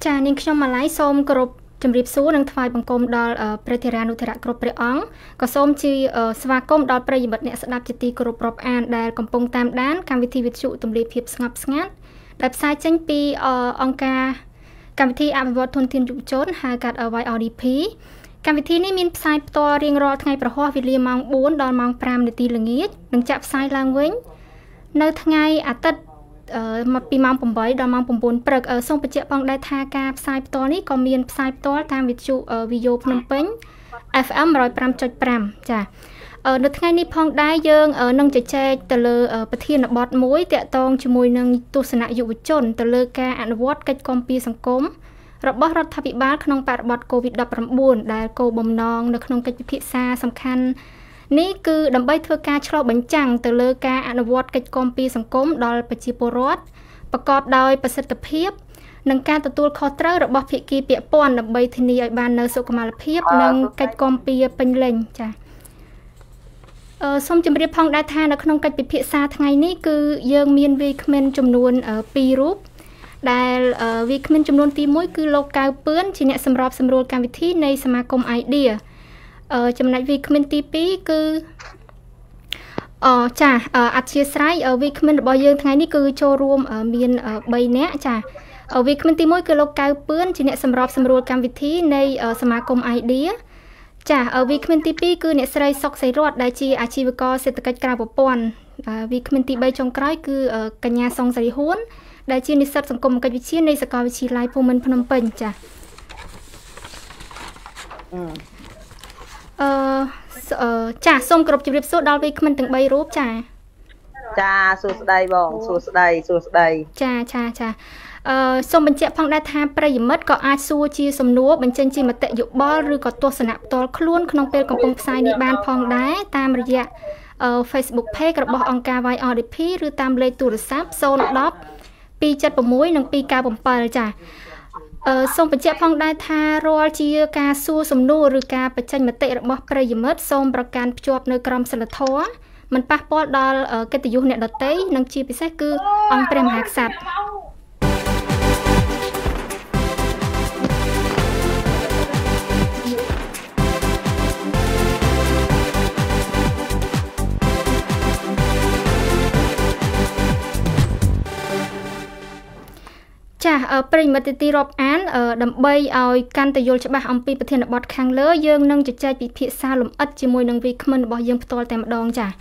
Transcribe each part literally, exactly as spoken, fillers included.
ចានាងខ្ញុំម៉ាឡៃសូមគោរពជំរាបសួរនិងថ្វាយបង្គំដល់ព្រះធេរានុធរៈគ្រប់ព្រះអង្គក៏សូមជាស្វាគមន៍ដល់ប្រិយមិត្តអ្នកស្ដាប់ជាទីគោរពរាប់អានដែលកំពុងតាមដានកម្មវិធីវិទ្យុទំលាយភាពស្ងប់ស្ងាត់ដែលផ្សាយចេញពីអង្គការកម្មវិធីអភិវឌ្ឍធនធានយុវជនហៅកាត់ វ៉ៃ អារ ឌី ភី កម្មវិធីនេះមានផ្សាយផ្ទាល់រៀងរាល់ថ្ងៃប្រហោះវេលាម៉ោងបួនដល់ម៉ោងប្រាំនាទីល្ងាចនិងចាក់ផ្សាយឡើងវិញនៅថ្ងៃអាទិត្យមកពីម៉ោងប្រាំបីដល់ម៉ោងប្រាំបួនព្រឹកសូមបញ្ជាក់ផងដែរថាការផ្សាយផ្ទាល់នេះក៏មានផ្សាយផ្ទាល់តាមវិទ្យុវីយ៉ូភ្នំពេញ អេហ្វ អេម một không chấm năm ចានៅថ្ងៃនេះផងដែរយើងនឹងជជែកទៅលើប្រធានបទមួយតាក់ទងជាមួយនឹងទស្សនៈយុវជនទៅលើការអនុវត្តកិច្ចគាំពារសង្គមរបស់រដ្ឋាភិបាលក្នុងបរិបទ កូវីដ ដប់ប្រាំបួន ដែលគោលបំណងនៅក្នុងកិច្ចពិភាក្សាសំខាន់នេះគឺដើម្បីធ្វើការឆ្លុះបញ្ចាំងទៅលើការអនុវត្តកិច្ចគាំពារសង្គមដល់ប្រជាពលរដ្ឋប្រកបដោយប្រសិទ្ធភាពនិងការទទួលខុសត្រូវរបស់ភាគីពាក់ព័ន្ធដើម្បីធានាឲ្យបាននូវសុខុមាលភាពនិងកិច្ចគាំពារពេញលេញចា៎អឺសូមជម្រាបផងដែរថានៅក្នុងកិច្ចពិភាក្សាថ្ងៃនេះគឺយើងមានវាគ្មិនចំនួនពីររូបដែលវាគ្មិនចំនួនទីមួយគឺលោកកៅពឿនជាអ្នកសម្របសម្រួលកម្មវិធីនៃសមាគម Idea អឺចំណែកវាគ្មិនទីពីរគឺអចាអធិស្ឋានវាគ្មិនរបស់យើងថ្ងៃនេះគឺចូលរួមមានបីនាក់ចាវាគ្មិនទីមួយគឺលោកកៅពឿនជាអ្នកសម្របសម្រួលកម្មវិធីនៃសមាគម Idea ចាវាគ្មិនទីពីរគឺអ្នកស្រីសុកសីរតដែលជាអាជីវករសេដ្ឋកិច្ចក្រៅប្រព័ន្ធវាគ្មិនទីបីចុងក្រោយគឺកញ្ញាសុងសេរីហួនដែលជានិស្សិតសង្គមគិច្ចវិទ្យានៃសាកលវិទ្យាល័យភូមិន្ទភ្នំពេញចាអឺចាសូមគោរពជម្រាបសួរដល់វាគ្មិនទាំងបីរូបចាចាសួស្ដីបងសួស្ដីសួស្ដីចាចាចាអឺសូមបញ្ជាក់ផងដែរថាប្រិយមិត្តក៏អាចសួរជាសំណួរបញ្ចេញជាមតិយោបល់ឬក៏ទស្សនៈផ្ទាល់ខ្លួនក្នុងពេលកំពុងផ្សាយនេះបានផងដែរតាមរយៈ Facebook Page របស់អង្គការ វ៉ៃ អារ ឌី ភី ឬតាមលេខទូរស័ព្ទ ศูนย์ หนึ่ง ពីរ เจ็ด หก និង ពីរ เก้า เจ็ด ចាអឺសូមបញ្ជាក់ផងដែរថារាល់ជាការសួរសំណួរឬការបញ្ចេញមតិរបស់ប្រិយមិត្តសូមប្រកាន់ភ្ជាប់នៅក្រមសីលធម៌មិនប៉ះពាល់ដល់កិត្តិយសអ្នកដទៃនិងជាពិសេសគឺអង្គព្រះមហាក្សត្រចាប្រិយមិត្តទីរាប់អានដើម្បីឲ្យកាន់តែយល់ច្បាស់អំពីប្រធានបទខាងលើយើងនឹងជជែកពិភាក្សាលម្អិតជាមួយនឹងវាគ្មិនរបស់យើងផ្ទាល់តែម្ដងចា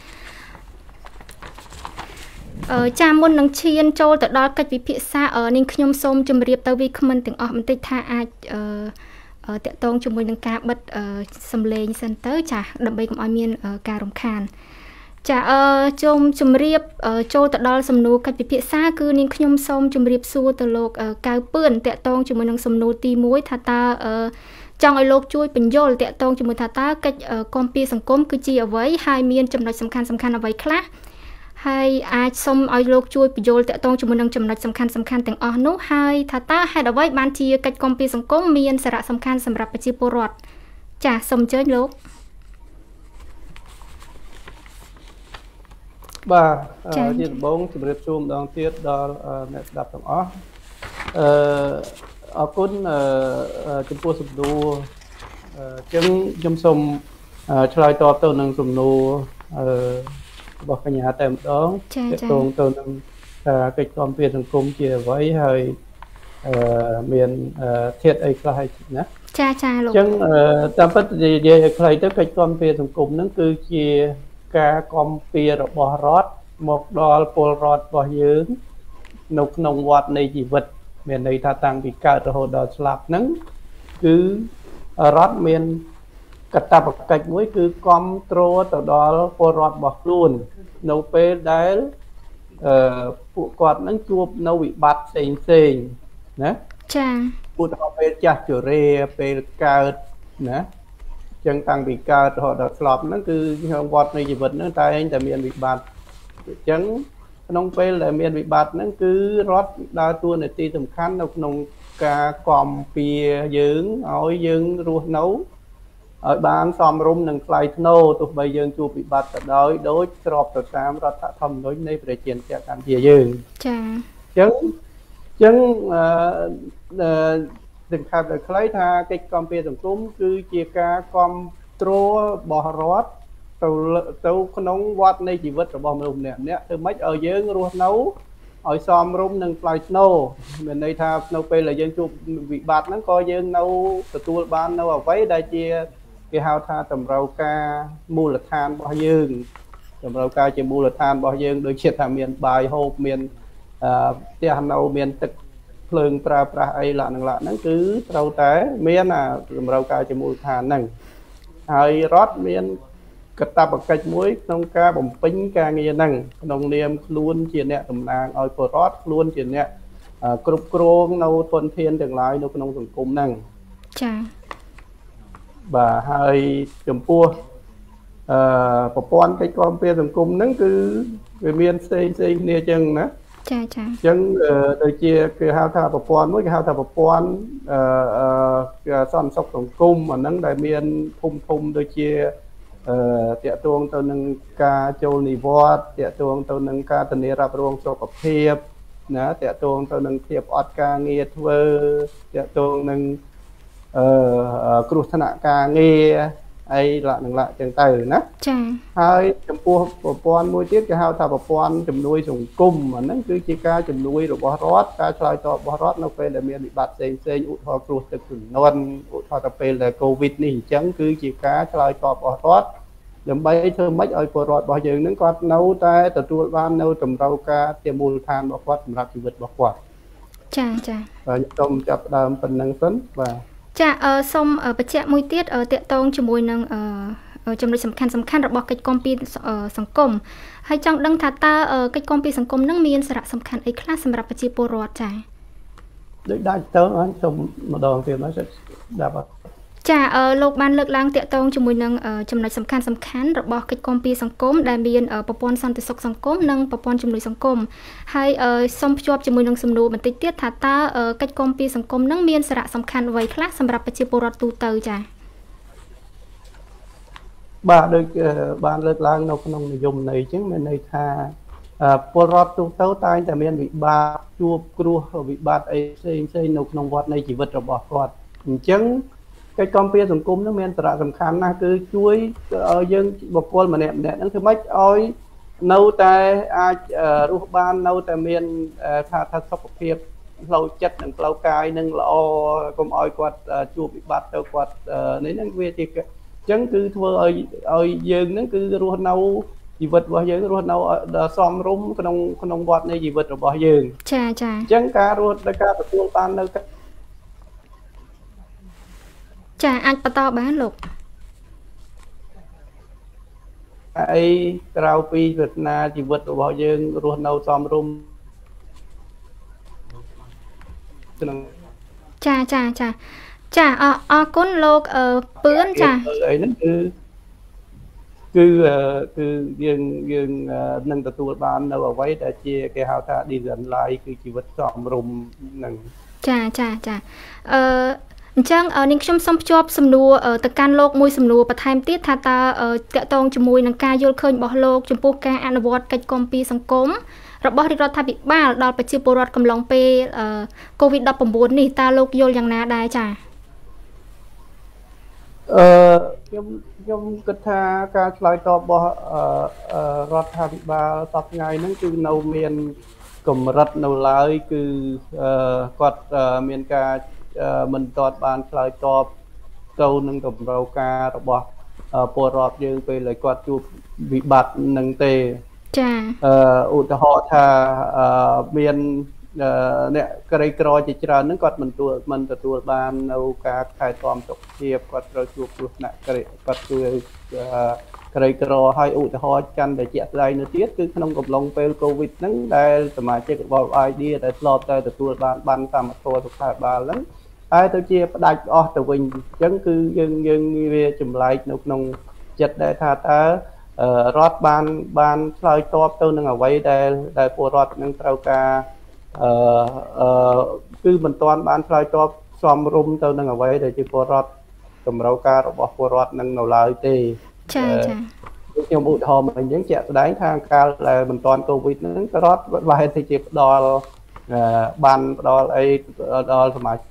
អឺចាមុននឹងឈានចូលទៅដល់កិច្ចពិភាក្សានាងខ្ញុំសូមជម្រាបទៅវាគ្មិនទាំងអស់បន្តិចថាអាចអឺតាក់ទងជាមួយនឹងការបិទសំឡេងសិនទៅចាដើម្បីកុំឲ្យមានការរំខានចាអឺជុំជម្រាបចូលទៅដល់សំណួរកិច្ចពិភាក្សាគឺនាងខ្ញុំសូមជម្រាបសួរទៅលោកកៅពឿនតាក់ទងជាមួយនឹងសំណួរទីមួយថាតើចង់ឲ្យលោកជួយបញ្យល់តាក់ទងជាមួយថាតើកិច្ចគាំពារសង្គមគឺជាអ្វីហើយមានចំណុចសំខាន់សំខាន់អ្វីខ្លះហើយអាចសូមឲ្យលោកជួយបញ្យល់តាក់ទងជាមួយនឹងចំណុចសំខាន់សំខាន់ទាំងអស់នោះហើយថាតើហេតុអ្វីបានជាកិច្ចគាំពារសង្គមមានសារៈសំខាន់សម្រាប់ប្រជាពលរដ្ឋចាសូមអញ្ជើញលោកបាទជាដំបូងជម្រាបសួរម្ដងទៀតដល់អ្នកស្ដាប់ទាំងអស់អឺអរគុណចំពោះសំណួរអញ្ចឹងខ្ញុំសូមឆ្លើយតបទៅនឹងសំណួរអឺរបស់កញ្ញាតែម្ដងទាក់ទងទៅនឹងកិច្ចគាំពារសង្គមជាអ្វីហើយអឺមានធាតុអីខ្លះណាចាចាលោកអញ្ចឹងតាមពិតនិយាយឲ្យខ្លីទៅកិច្ចគាំពារសង្គមហ្នឹងគឺជាការគាំពាររបស់រដ្ឋមកដល់ពលរដ្ឋរបស់យើងនៅក្នុងវដ្តនៃជីវិតមានន័យថាតាំងពីកើតរហូតដល់ស្លាប់ហ្នឹងគឺរដ្ឋមានកាតព្វកិច្ចមួយគឺគ្រប់គ្រងទៅដល់ពលរដ្ឋរបស់ខ្លួននៅពេលដែលអឺពួកគាត់ហ្នឹងជួបនៅវិបត្តិផ្សេងផ្សេងណាចាឧទាហរណ៍ពេលចាស់ជរាពេលកើតណាចឹងតាំងពីកើតរហូតដល់ស្លាប់ហ្នឹងគឺក្នុងវដ្តនៃជីវិតហ្នឹងតែឯងតែមានវិបត្តិអញ្ចឹងក្នុងពេលដែលមានវិបត្តិហ្នឹងគឺរដ្ឋដើរតួនាទីសំខាន់នៅក្នុងការគាំពារយើងឲ្យយើងរស់នៅឲ្យបានសមរម្យនឹងថ្លៃថ្នូរទោះបីយើងជួបវិបត្តិក៏ដោយដោយស្របទៅតាមរដ្ឋធម្មនុញ្ញនៃប្រជាជាតិកម្ពុជាយើងចាអញ្ចឹងចឹងអឺសង្ខេបដោយខ្លីថាកិច្ចគាំពារសង្គមគឺជាការគ្រប់គ្រងរបស់រដ្ឋទៅទៅក្នុងវដ្តនៃជីវិតរបស់មនុស្សម្នាក់ម្នាក់ធ្វើម៉េចឲ្យយើងរស់នៅឲ្យសមរម្យនឹងថ្លៃថ្នូរមានន័យថានៅពេលដែលយើងជួបវិបត្តិហ្នឹងក៏យើងនៅទទួលបាននៅអ្វីដែលជាគេហៅថាតម្រូវការមូលដ្ឋានរបស់យើងតម្រូវការជាមូលដ្ឋានរបស់យើងដូចជាថាមានបាយហូបមានអឺផ្ទះនៅមានទឹកភ្លើងប្រើប្រាស់អីលក្ខណៈហ្នឹងគឺត្រូវតែមានអាតម្រូវការជាមូលដ្ឋានហ្នឹងហើយរដ្ឋមានកាតព្វកិច្ចមួយក្នុងការបំពេញការងារហ្នឹងក្នុងនាមខ្លួនជាអ្នកតំណាងឲ្យពលរដ្ឋខ្លួនជាអ្នកគ្រប់គ្រងនៅធនធានទាំងឡាយនៅក្នុងសង្គមហ្នឹងចា៎បាទហើយចំពោះអឺប្រព័ន្ធកិច្ចគាំពារសង្គមហ្នឹងគឺវាមានផ្សេងផ្សេងគ្នាចឹងណាចាចាអញ្ចឹងដូចជាគេហៅថាប្រព័ន្ធមួយគេហៅថាប្រព័ន្ធអឺសន្តិសុខសង្គមអាហ្នឹងដែលមានធំធំដូចជាអឺតាក់ទងទៅនឹងការចូលនិវត្តន៍តាក់ទងទៅនឹងការធានារ៉ាប់រងសុខភាពណាតាក់ទងទៅនឹងភាពអត់ការងារធ្វើតាក់ទងនឹងអឺគ្រោះថ្នាក់ការងារអីលក្ខណៈចឹងទៅណាចា៎ហើយចំពោះប្រព័ន្ធមួយទៀតគេហៅថាប្រព័ន្ធជំនួយសង្គមអាហ្នឹងគឺជាការជំនួយរបស់រដ្ឋការឆ្លើយតបរបស់រដ្ឋនៅពេលដែលមានវិបត្តិផ្សេងផ្សេងឧទាហរណ៍គ្រោះទឹកជំនន់ឧទាហរណ៍ទៅពេលដែលកូវីដនេះអញ្ចឹងគឺជាការឆ្លើយតបរបស់រដ្ឋដើម្បីធ្វើម៉េចឲ្យពលរដ្ឋរបស់យើងហ្នឹងគាត់នៅតែទទួលបាននៅតម្រូវការជាមូលដ្ឋានរបស់គាត់សម្រាប់ជីវិតរបស់គាត់ចាចាបាទខ្ញុំចាប់ផ្ដើមប៉ុណ្្នឹងសិនបាទចាអឺសូមបញ្ជាក់មួយទៀតតកតងជាមួយនឹងអឺចំណុចសំខាន់សំខាន់របស់កិច្ចគាំពារសង្គមហើយចង់ដឹងថាតើកិច្ចគាំពារសង្គមនឹងមានសារៈសំខាន់អីខ្លះសម្រាប់ប្រជាពលរដ្ឋចាដូចដាច់ទៅអញ្ចឹងម្ដងទៀតមកដាប់ចាអឺលោកបានលើកឡើងតាក់ទងជាមួយនឹងចំណុចសំខាន់សំខាន់របស់កិច្ចគាំពារសង្គមដែលមានប្រព័ន្ធសន្តិសុខសង្គមនិងប្រព័ន្ធជំនួយសង្គមហើយសូមភ្ជាប់ជាមួយនឹងសំណួរបន្តិចទៀតថាតើកិច្ចគាំពារសង្គមនឹងមានសារៈសំខាន់អ្វីខ្លះសម្រាប់ប្រជាពលរដ្ឋទូទៅចាបាទដូចបានលើកឡើងនៅក្នុងនិយមន័យអញ្ចឹងមានន័យថាពលរដ្ឋទូទៅតែងតែមានវិបត្តិជួបគ្រោះវិបត្តិអីផ្សេងផ្សេងនៅក្នុងវដ្តនៃជីវិតរបស់គាត់អញ្ចឹងកិច្ចគាំពារសង្គមនឹងមានសារៈសំខាន់ណាស់គឺជួយឲ្យយើងបុគ្គលម្នាក់ម្នាក់ហ្នឹងធ្វើម៉េចឲ្យនៅតែអាចរស់បាននៅតែមានថាថាសុខភាពផ្លូវចិត្តនិងផ្លូវកាយនឹងល្អកុំឲ្យគាត់ជួបវិបត្តិទៅគាត់នេះហ្នឹងវាជាអញ្ចឹងគឺធ្វើឲ្យឲ្យយើងហ្នឹងគឺរស់នៅជីវិតរបស់យើងរស់នៅដល់សមរម្យក្នុងក្នុងវដ្តនៃជីវិតរបស់យើងចាចាអញ្ចឹងការរស់ដោយការទទួលបាននៅចាអាចបន្តបានលោកអីក្រៅពីប្រាថ្នាជីវិតរបស់យើងរស់នៅសមរម្យចាចាចាចាអរគុណលោកពឿនចាអីហ្នឹងគឺគឺគឺយើងយើងនឹងទទួលបាននៅអ្វីដែលជាគេហៅថា decent life គឺជីវិតសមរម្យហ្នឹងចាចាចាអឺអញ្ចឹងនាងខ្ញុំសូមភ្ជាប់សំណួរទៅកាន់លោកមួយសំណួរបន្ថែមទៀតថាតើតកតងជាមួយនឹងការយល់ឃើញរបស់លោកចំពោះការអនុវត្តកិច្ចគាំពារសង្គមរបស់រាជរដ្ឋាភិបាលដល់ប្រជាពលរដ្ឋកំឡុងពេលកូវីដ ដប់ប្រាំបួន នេះតើលោកយល់យ៉ាងណាដែរចា៎អឺខ្ញុំខ្ញុំគិតថាការឆ្លើយតបរបស់រដ្ឋាភិបាលសប្តាហ៍ថ្ងៃហ្នឹងគឺនៅមានកម្រិតនៅឡើយគឺគាត់មានការមិនទាត់បានឆ្លើយតបទៅនឹងតម្រូវការរបស់ពលរដ្ឋយើងពេលដែលគាត់ជួបវិបត្តិនឹងទេចាអឺឧទាហរណ៍ថាមានអ្នកក្រីក្រជាច្រើនហ្នឹងគាត់មិនទទួលមិនទទួលបាននៅការថែទាំសុខភាពគាត់ត្រូវជួបគ្រោះថ្នាក់គាត់ជួយក្រីក្រហើយឧទាហរណ៍កាន់តែជាក់ស្ដែងនៅទៀតគឺក្នុងកំឡុងពេលកូវីដហ្នឹងដែលសមាជិករបស់ អាយ ឌី ដែលធ្លាប់តែទទួលបានបានកម្មធម៌សុខាភិបាលហ្នឹងហើយទៅជាផ្ដាច់អស់ទៅវិញអញ្ចឹងគឺយើងយើងវាចម្លែកនៅក្នុងចិត្តដែលថាតើរដ្ឋបានបានឆ្លើយតបទៅនឹងអ្វីដែលដែលពលរដ្ឋនឹងត្រូវការអឺអឺគឺមិនទាន់បានឆ្លើយតបសមរម្យទៅនឹងអ្វីដែលជាពលរដ្ឋតម្រូវការរបស់ពលរដ្ឋនឹងនៅឡើយទេចាចាខ្ញុំឧទាហរណ៍មកអញ្ចឹងជាក់ស្ដែងថាកាលដែលមិនទាន់កូវីដហ្នឹងរដ្ឋប្រហែលជាផ្ដល់បានផ្ដល់អីដល់សមាជិក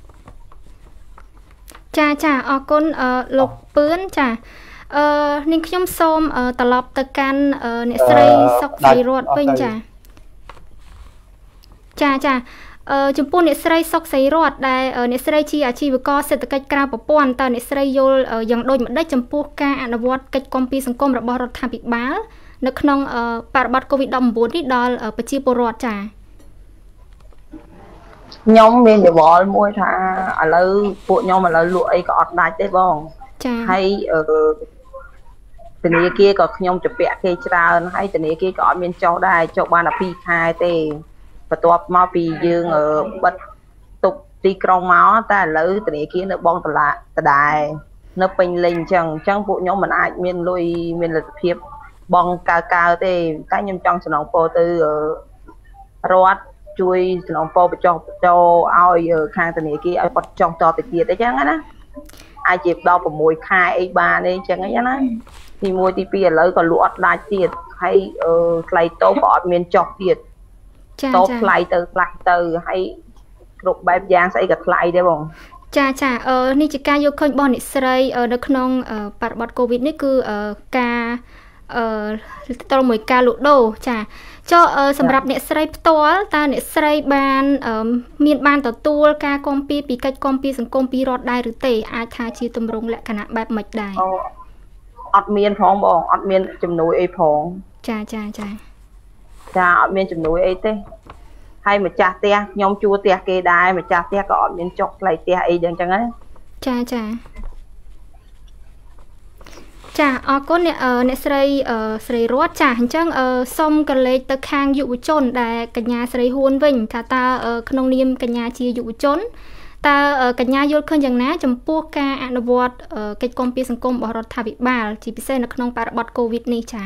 ចាចាអរគុណលោកពឿនចាអឺនាងខ្ញុំសូមត្រឡប់ទៅកាន់អ្នកស្រីសុកស្រីរតវិញចាចាចាអឺចំពោះអ្នកស្រីសុកស្រីរតដែលអ្នកស្រីជាអាជីវករសេដ្ឋកិច្ចក្រៅប្រព័ន្ធតើអ្នកស្រីយល់យ៉ាងដូចម្ដេចចំពោះការអនុវត្តកិច្ចគាំពារសង្គមរបស់រដ្ឋាភិបាលនៅក្នុងបរិបទ COVID ដប់ប្រាំបួន នេះដល់ប្រជាពលរដ្ឋចាខ្ញុំមានយោបល់មួយថាឥឡូវពួកខ្ញុំឥឡូវលក់អីក៏អត់ដាច់ទេបងចាហើយអឺធនាគារក៏ខ្ញុំជពាក់គេច្រើនហើយធនាគារក៏អត់មានចុះដែរចុះបានតែពីរខែទេបន្ទាប់មកពីយើងបិទទុកទីក្រុងមកតែឥឡូវធនាគារនៅបងតឡាដដែលនៅពេញលេងអញ្ចឹងអញ្ចឹងពួកខ្ញុំមិនអាចមានលុយមានលទ្ធភាពបងកើកើទេតែខ្ញុំចង់សំណងពោទៅរដ្ឋជួយសំណងពោបញ្ចុះបញ្ចោឲ្យខាងធនាគារឲ្យគាត់ចុះតទៅទៀតអញ្ចឹងណាអាចជាដល់ប្រាំមួយខែអីបានទេអញ្ចឹងអីណាទីមួយទីពីរឥឡូវក៏លក់អត់ដាច់ទៀតហើយថ្លៃតូបក៏អត់មានចុះទៀតតូបថ្លៃទៅថ្លៃទៅហើយគ្រប់បែបយ៉ាងស្អីក៏ថ្លៃដែរបងចាចាអឺនេះជាការយកឃើញរបស់អ្នកស្រីនៅក្នុងបរិបទ COVID នេះគឺការអឺតរមួយការលក់ដូរចាចុះសម្រាប់អ្នកស្រីផ្ទាល់តើអ្នកស្រីបានមានបានទទួលការគាំពារពីកិច្ចគាំពារសង្គមពីរដ្ឋដែរឬទេអាចថាជាទម្រង់លក្ខណៈបែបម៉េចដែរអត់មានផងបងអត់មានជំនួយអីផងចាចាចាចាអត់មានជំនួយអីទេហើយម្ចាស់ផ្ទះខ្ញុំជួលផ្ទះគេដែរម្ចាស់ផ្ទះក៏អត់មានចុះថ្លៃផ្ទះអីយ៉ាងចឹងណាចាចាចាអរគុណអ្នកអ្នកស្រីស្រីរតចាអញ្ចឹងសូមកលេចទៅខាងយុវជនដែលកញ្ញាស្រីហួនវិញថាតើក្នុងនាមកញ្ញាជាយុវជនតើកញ្ញាយល់ឃើញយ៉ាងណាចំពោះការអនុវត្តកិច្ចគាំពារសង្គមរបស់រដ្ឋាភិបាលជាពិសេសនៅក្នុងបរិបទ COVID នេះចាចា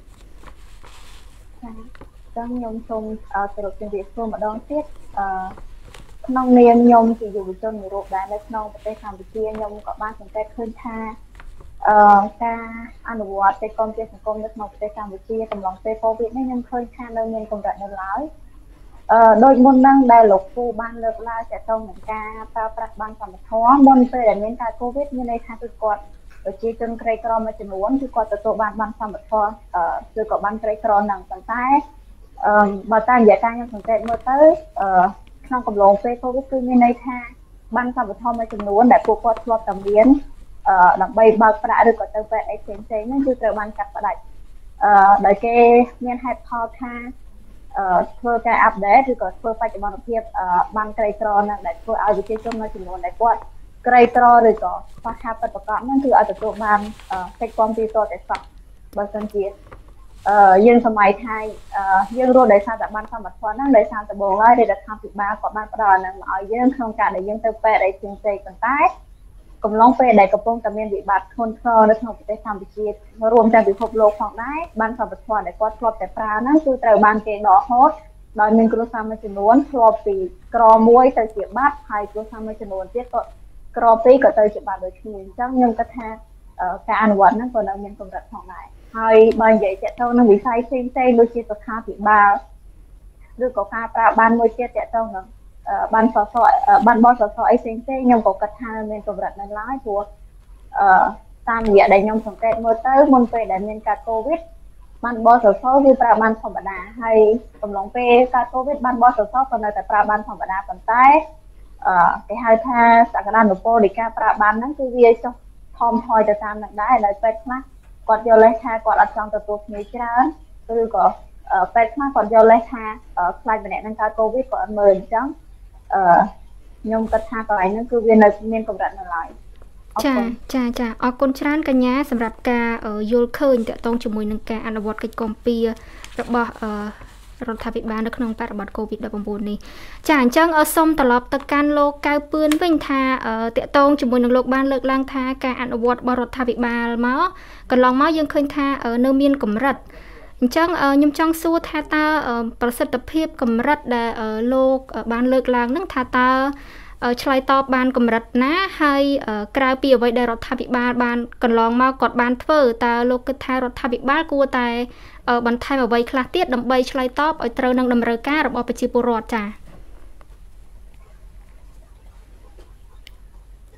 ចឹងខ្ញុំសូមសរុបជម្រាបសួរម្ដងទៀតអឺក្នុងនាមខ្ញុំជាយុវជនមួយរូបដែរនៅក្នុងប្រទេសកម្ពុជាខ្ញុំក៏បានសង្កេតឃើញថាអឺការអនុវត្តកិច្ចគាំពារសង្គមនៅក្នុងប្រទេសកម្ពុជាកំឡុងពេល COVID នេះខ្ញុំឃើញថានៅមានកម្រិតនៅឡើយអឺដោយមុនហ្នឹងដែលលោកគ្រូបានលើកឡើងទាក់ទងនឹងការប្រើប្រាស់បានសមត្ថភាពមុនពេលដែលមានការ COVID មានន័យថាគឺគាត់ប្រជាជនក្រីក្រមួយចំនួនគឺគាត់ទទួលបានបានសមត្ថភាពអឺគឺក៏បានក្រីក្រហ្នឹងប៉ុន្តែអឺបើតាមរយៈការខ្ញុំសង្កេតមើលទៅអឺក្នុងកំឡុងពេល COVID គឺមានន័យថាបានសមត្ថភាពមួយចំនួនដែលពួកគាត់ធ្លាប់តែមានអឺដើម្បីបើកប្រាក់ឬក៏ទៅពេទ្យអីផ្សេងផ្សេងហ្នឹងគឺត្រូវបានកាត់ផ្ដាច់អឺដោយគេមានហេតុផលថាអឺធ្វើការអាប់ដេតឬក៏ធ្វើបច្ចុប្បន្នភាពអឺបានក្រីក្រហ្នឹងដែលធ្វើឲ្យប្រជាជនមួយចំនួនដែលគាត់ក្រីក្រឬក៏ខ្វះខាតបទប្រកបហ្នឹងគឺឲ្យទទួលបានកិច្ចគាំពារតតែសោះបើសិនជាអឺយើងសម័យថៃអឺយើងរស់ដោយសារតែបានសមត្ថភាពហ្នឹងដោយសារតែបងហើយរដ្ឋាភិបាលក៏បានផ្ដល់អាហ្នឹងមកឲ្យយើងក្នុងការដែលយើងទៅពេទ្យអីផ្សេងៗប៉ុន្តែកំឡុងពេលដែលកំពុងតែមានវិបត្តិធ្ងន់ធ្ងរនៅក្នុងប្រទេសកម្ពុជារួមទាំងពិភពលោកផងដែរបានសមត្ថភាពដែលគាត់ធ្លាប់តែប្រើហ្នឹងគឺត្រូវបានគេដកហូតដោយមានគ្រួសារមួយចំនួនធ្លាប់ពីក្រមួយទៅជាបាត់ហើយគ្រួសារមួយចំនួនទៀតក៏ក្រពីរក៏ទៅជាបាត់ដូចគ្នាអញ្ចឹងខ្ញុំគិតថាការអនុវត្តហ្នឹងក៏នៅមានកម្រិតផងដែរហើយបើនិយាយទាក់ទងនឹងវិស័យផ្សេងៗដូចជាសុខាភិបាលឬក៏ការប្រើបានមួយទៀតទាក់ទងនឹងបានសសរបានបោះសសរអីផ្សេងៗខ្ញុំក៏គិតថាមានកម្រិតនៅឡើយព្រោះអឺតាមរយៈដែលខ្ញុំសង្កេតមើលទៅមុនពេលដែលមានការ COVID បានបោះសសរគឺប្រើបានធម្មតាហើយកំឡុងពេលការ COVID បានបោះសសរក៏នៅតែប្រើបានធម្មតាប៉ុន្តែអឺគេហៅថាសក្តានុពលនៃការប្រើបានហ្នឹងគឺវាចុះថមថយទៅតាមនឹងដែរដោយពេទ្យខ្លះគាត់យល់លេសថាគាត់អត់ចង់ទទួលគ្នាច្រើនឬក៏ពេទ្យខ្លះគាត់យល់លេសថាខ្លាចម្នាក់នឹងកើត COVID គាត់អត់មើលអញ្ចឹងអឺខ្ញុំគិតថាកន្លែងហ្នឹងគឺវានៅមានកម្រិតនៅឡើយចាចាចាអរគុណច្រើនកញ្ញាសម្រាប់ការយល់ឃើញតាក់ទងជាមួយនឹងការអនុវត្តកិច្ចគាំពាររបស់រដ្ឋាភិបាលនៅក្នុងបរិបទ COVID ដប់ប្រាំបួន នេះចាអញ្ចឹងសូមត្រឡប់ទៅកាន់លោកកៅពឿនវិញថាតាក់ទងជាមួយនឹងលោកបានលើកឡើងថាការអនុវត្តរបស់រដ្ឋាភិបាលមកកន្លងមកយើងឃើញថានៅមានកម្រិតអញ្ចឹងខ្ញុំចង់សួរថាតើប្រសិទ្ធភាពកម្រិតដែលលោកបានលើកឡើងនឹងថាតើឆ្លើយតបបានកម្រិតណាហើយក្រៅពីអ្វីដែលរដ្ឋាភិបាលបានកន្លងមកគាត់បានធ្វើតើលោកគិតថារដ្ឋាភិបាលគួរតែបន្ថែមអ្វីខ្លះទៀតដើម្បីឆ្លើយតបឲ្យត្រូវនឹងតម្រូវការរបស់ប្រជាពលរដ្ឋចា៎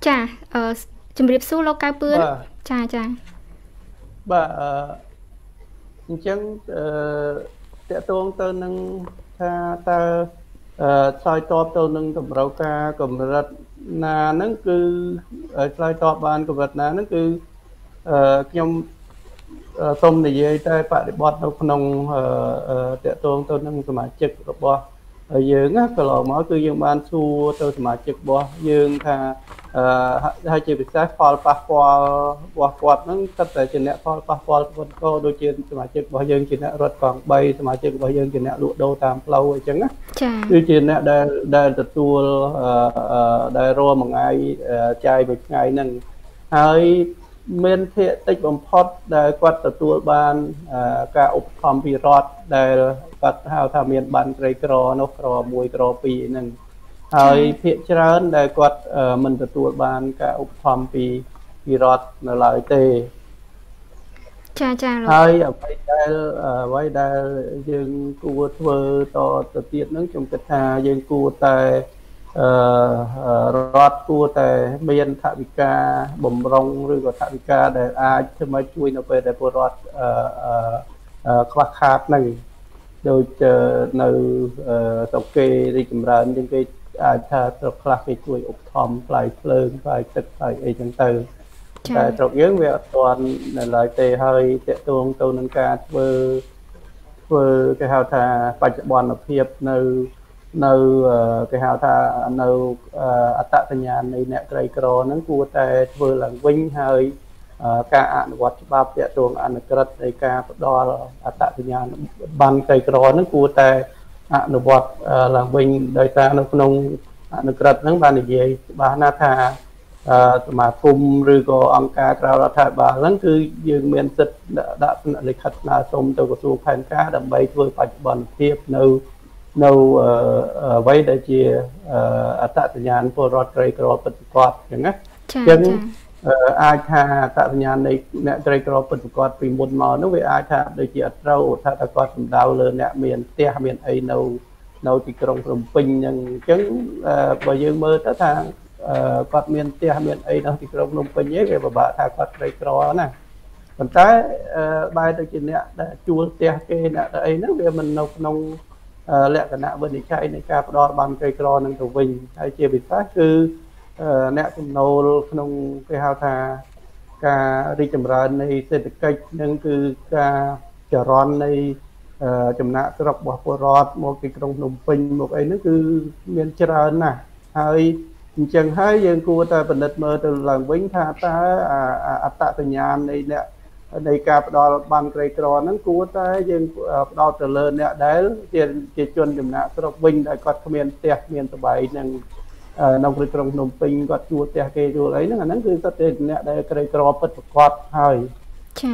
ចាអឺជំរាបសួរលោកកៅពឿនចាចាបាទអឺអញ្ចឹងអឺតកតងទៅនឹងថាតើអឺឆ្លើយតបទៅនឹងតម្រូវការកម្រិតណាហ្នឹងគឺឆ្លើយតបបានកម្រិតណាហ្នឹងគឺអឺខ្ញុំសូមនិយាយតែបរិបត្តិនៅក្នុងតកតងទៅនឹងសមាជិករបស់យើងណាកន្លងមកគឺយើងបានសួរទៅសមាជិករបស់យើងថាអឺហើយជាពិសេសផលប៉ះពាល់របស់គាត់ហ្នឹងគិតតែជាអ្នកផលប៉ះពាល់គាត់ក៏ដូចជាសមាជិករបស់យើងជាអ្នករត់កង់បីសមាជិករបស់យើងជាអ្នកលក់ដូរតាមផ្លូវអញ្ចឹងណាចា៎គឺជាអ្នកដែលដែលទទួលអឺដែលរមួយថ្ងៃចាយមួយថ្ងៃហ្នឹងហើយមានភាគតិចបំផុតដែលគាត់ទទួលបានការឧបត្ថម្ភពីរដ្ឋដែលគាត់ហៅថាមានបានក្រីក្រនោះក្រមួយក្រពីរហ្នឹងហើយភាគច្រើនដែលគាត់មិនទទួលបានការឧបត្ថម្ភពីពីរដ្ឋនៅឡើយទេចាចាលោកហើយអ្វីដែលអ្វីដែលយើងគួរធ្វើតទៅទៀតហ្នឹងខ្ញុំគិតថាយើងគួរតែអឺរដ្ឋគួរតែមានថវិកាបំរុងឬក៏ថវិកាដែលអាចធ្វើឲ្យជួយនៅពេលដែលពលរដ្ឋអឺខ្វះខាតហ្នឹងដូចនៅស្រុកគេរីកចម្រើនជាងគេអាចថាស្រុកខ្លះគេជួយឧបត្ថម្ភផ្លៃភ្លើងផ្លៃទឹកផ្លៃអីចឹងទៅតែស្រុកយើងវាអត់ទាន់នៅឡើយទេហើយតកតងទៅនឹងការធ្វើធ្វើគេហៅថាបច្ចុប្បន្នភាពនៅនៅគេហៅថានៅអត្តសញ្ញាណនៃអ្នកក្រីក្រហ្នឹងគួរតែធ្វើឡើងវិញហើយការអនុវត្តច្បាប់ទាក់ទងអនុក្រឹត្យនៃការផ្ដល់អត្តសញ្ញាណប័ណ្ណក្រីក្រហ្នឹងគួរតែអនុវត្តឡើងវិញដោយសារនៅក្នុងអនុក្រឹត្យហ្នឹងបាននិយាយច្បាស់ណាស់ថាសមាគមឬក៏អង្គការក្រៅរដ្ឋាភិបាលហ្នឹងគឺយើងមានសិទ្ធិដាក់លិខិតស្នើសុំទៅក្រសួងផែនការដើម្បីធ្វើបច្ចុប្បន្នភាពនៅនៅអ្វីដែលជាអត្តសញ្ញាណពលរដ្ឋក្រីក្រពិតប្រាកដអញ្ចឹងណាអញ្ចឹងអាចថាអត្តសញ្ញាណនៃអ្នកក្រីក្រពិតប្រាកដពីមុនមកនោះវាអាចថាដូចជាអត់ត្រូវថាតែគាត់សំដៅលើអ្នកមានផ្ទះមានអីនៅនៅទីក្រុងភ្នំពេញហ្នឹងអញ្ចឹងបើយើងមើលទៅថាគាត់មានផ្ទះមានអីនៅទីក្រុងភ្នំពេញឯងវាពិបាកថាគាត់ក្រីក្រណាប៉ុន្តែបែរទៅជាអ្នកដែលជួលផ្ទះគេអ្នកអីហ្នឹងវាមិននៅក្នុងលក្ខណៈវិនិច្ឆ័យនៃការផ្ដល់បានក្រីក្រនឹងទៅវិញហើយជាពិសេសគឺអ្នកចំណូលក្នុងគេហៅថាការរីកចម្រើននៃសេដ្ឋកិច្ចនឹងគឺការចរន្តនៃចំណាក់ស្រុករបស់ពលរដ្ឋមកទីក្រុងភ្នំពេញមកអីហ្នឹងគឺមានច្រើនណាស់ហើយអញ្ចឹងហើយយើងគួរតែពិនិត្យមើលទៅឡើងវិញថាតើអត្តសញ្ញាណនៃអ្នកនៃការផ្ដល់បានក្រីក្រហ្នឹងគួរតែយើងផ្ដោតទៅលើអ្នកដែលជាជាជនចំណាក់ស្រុកវិញដែលគាត់គ្មានផ្ទះគ្មានសបាយនឹងនៅក្នុងក្រុងភ្នំពេញគាត់ជួលផ្ទះគេជួលអីហ្នឹងអាហ្នឹងគឺសិតតែអ្នកដែលក្រីក្រពិតប្រាកដហើយចា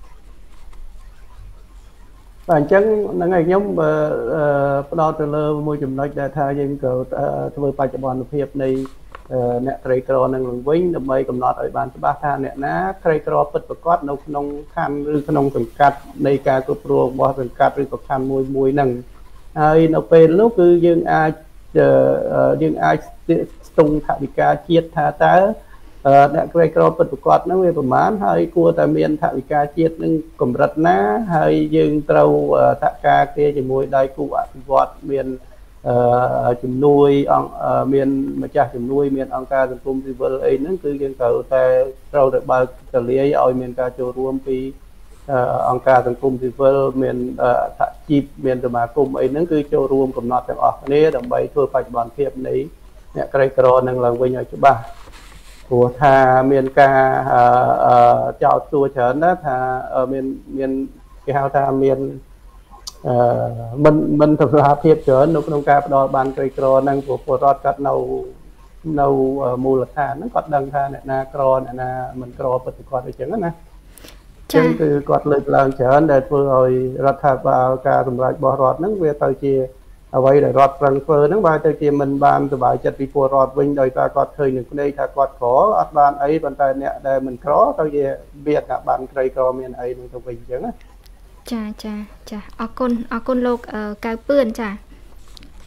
បាទអញ្ចឹងហ្នឹងហើយខ្ញុំផ្ដោតទៅលើមួយចំណុចដែលថាយើងក៏ធ្វើបច្ចុប្បន្នភាពនៃអ្នកក្រីក្រនឹងឡើងវិញដើម្បីកំណត់ឲ្យបានច្បាស់ថាអ្នកណាក្រីក្រពិតប្រាកដនៅក្នុងខណ្ឌឬក្នុងសង្កាត់នៃការគ្រប់គ្រងរបស់សង្កាត់ឬក៏ខណ្ឌមួយមួយហ្នឹងហើយនៅពេលនោះគឺយើងអាចយើងអាចស្ទង់ថវិកាជាតិថាតើអ្នកក្រីក្រពិតប្រាកដហ្នឹងវាប្រមាណហើយគួរតែមានថវិកាជាតិនឹងកម្រិតណាហើយយើងត្រូវសហការគ្នាជាមួយដៃគូអភិវឌ្ឍមានជំនួយអង្គមានម្ចាស់ជំនួយមានអង្គការសង្គមស៊ីវិលអីហ្នឹងគឺយើងត្រូវតែត្រូវតែបើកទលាយឲ្យមានការចូលរួមពីអង្គការសង្គមស៊ីវិលមានសហជីពមានសមាគមអីហ្នឹងគឺចូលរួមកំណត់ទាំងអស់គ្នាដើម្បីធ្វើបច្ចុប្បន្នភាពនៃអ្នកក្រីក្រនឹងឡើងវិញឲ្យច្បាស់ព្រោះថាមានការចោទសួរច្រើនណាស់ថាមានមានគេហៅថាមានអឺមិនមិនតម្លាភាពច្រើននៅក្នុងការផ្ដល់បានក្រីក្រហ្នឹងព្រោះពលរដ្ឋគាត់នៅនៅមូលដ្ឋានហ្នឹងគាត់ដឹងថាអ្នកណាក្រអ្នកណាមិនក្រពិតប្រាកដអញ្ចឹងណាចឹងគឺគាត់លើកឡើងច្រើនដែលធ្វើឲ្យរដ្ឋាភិបាលការសម្រេចរបស់រដ្ឋហ្នឹងវាទៅជាអ្វីដែលរដ្ឋប្រឹងធ្វើហ្នឹងបើទៅជាមិនបានសុបាយចិត្តពីពលរដ្ឋវិញដោយសារគាត់ឃើញនឹងភ្នែកថាគាត់ក្រអត់បានអីប៉ុន្តែអ្នកដែលមិនក្រទៅជាវាថាបានក្រីក្រមានអីនឹងទៅវិញអញ្ចឹងណាចាចាចាអរគុណអរគុណលោកកៅពឿនចា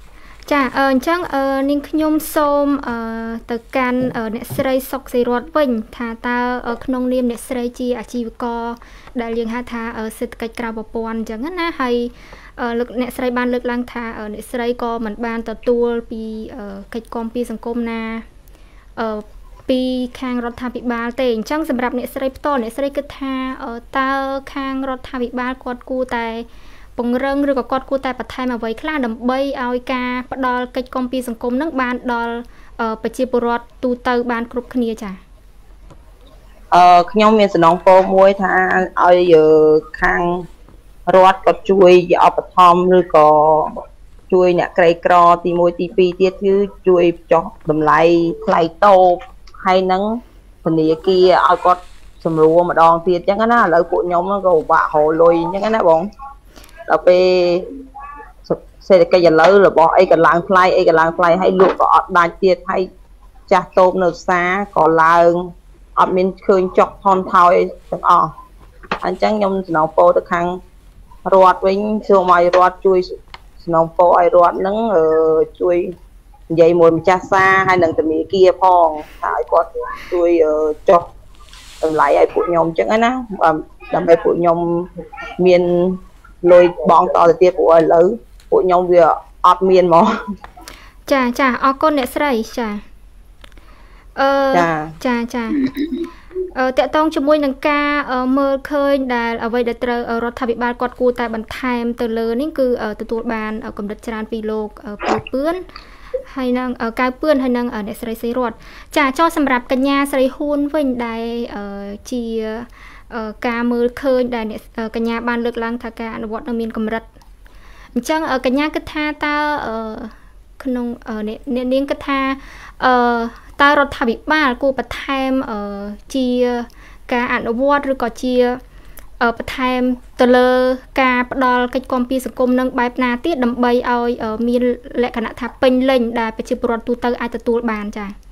ចាអញ្ចឹងនាងខ្ញុំសូមទៅកាន់អ្នកស្រីសុកសិរតវិញថាតើក្នុងនាមអ្នកស្រីជាអាជីវករដែលយើងហៅថាសេដ្ឋកិច្ចក្រៅប្រព័ន្ធអញ្ចឹងណាហើយលោកអ្នកស្រីបានលើកឡើងថាអ្នកស្រីក៏មិនបានទទួលពីកិច្ចគាំពារសង្គមណាពីខាងរដ្ឋាភិបាលទេអញ្ចឹងសម្រាប់អ្នកស្រីផ្ទាល់អ្នកស្រីគិតថាតើខាងរដ្ឋាភិបាលគាត់គួរតែពង្រឹងឬក៏គាត់គួរតែបន្ថែមអ្វីខ្លះដើម្បីឲ្យការផ្ដល់កិច្ចគាំពារសង្គមនឹងបានដល់ប្រជាពលរដ្ឋទូទៅបានគ្រប់គ្នាចា៎អឺខ្ញុំមានសំណងពោមួយថាឲ្យខាងរដ្ឋគាត់ជួយឧបត្ថម្ភឬក៏ជួយអ្នកក្រីក្រទីមួយទីពីរទៀតគឺជួយចុះតម្លៃថ្លៃតូបហើយនឹងធនាគារឲ្យគាត់សម្រួលម្ដងទៀតអញ្ចឹងណាឥឡូវពួកខ្ញុំក៏ពិបាករលុយអញ្ចឹងណាបងដល់ពេលសេដ្ឋកិច្ចឥឡូវរបស់អីក៏ឡើងថ្លៃអីក៏ឡើងថ្លៃហើយលក់ក៏អត់ដាច់ទៀតហើយចាស់តូបនៅផ្សារក៏ឡើងអត់មានឃើញចុកថនថយទាំងអស់អញ្ចឹងខ្ញុំសំណងពោទៅខាងរដ្ឋវិញសូមឲ្យរដ្ឋជួយសំណងពោឲ្យរដ្ឋនឹងជួយនិយាយមួយម្ចាស់សាហើយនឹងធនាគារផងថាឲ្យគាត់ជួយចុះតម្លៃឲ្យពួកខ្ញុំអញ្ចឹងណាដើម្បីពួកខ្ញុំមានលុយបងតទៅទៀតព្រោះឥឡូវពួកខ្ញុំវាអត់មានហ្មងចាចាអរគុណអ្នកស្រីចាអឺចាចាអឺតកតងជាមួយនឹងការមើលឃើញដែលអ្វីដែលត្រូវរដ្ឋាភិបាលគាត់គួរតែបន្ថែមទៅលើនេះគឺទទួលបានកម្រិតច្រើនពីលោកពូពឿនហើយនឹងកៅពឿនហើយនឹងអ្នកស្រីសីរតចាចោះសម្រាប់កញ្ញាស្រីហ៊ួនវិញដែលជាការមើលឃើញដែលកញ្ញាបានលើកឡើងថាការអនុវត្តនៅមានកម្រិតអញ្ចឹងកញ្ញាគិតថាតើក្នុងអ្នកនាងគិតថាអឺតើរដ្ឋាភិបាលគួរបន្ថែមជាការអនុវត្តឬក៏ជាបន្ថែមទៅលើការផ្ដល់កិច្ចគាំពារសង្គមនឹងបែបណាទៀតដើម្បីឲ្យមានលក្ខណៈថាពេញលេញដែលប្រជាពលរដ្ឋទូទៅអាចទទួលបានចា៎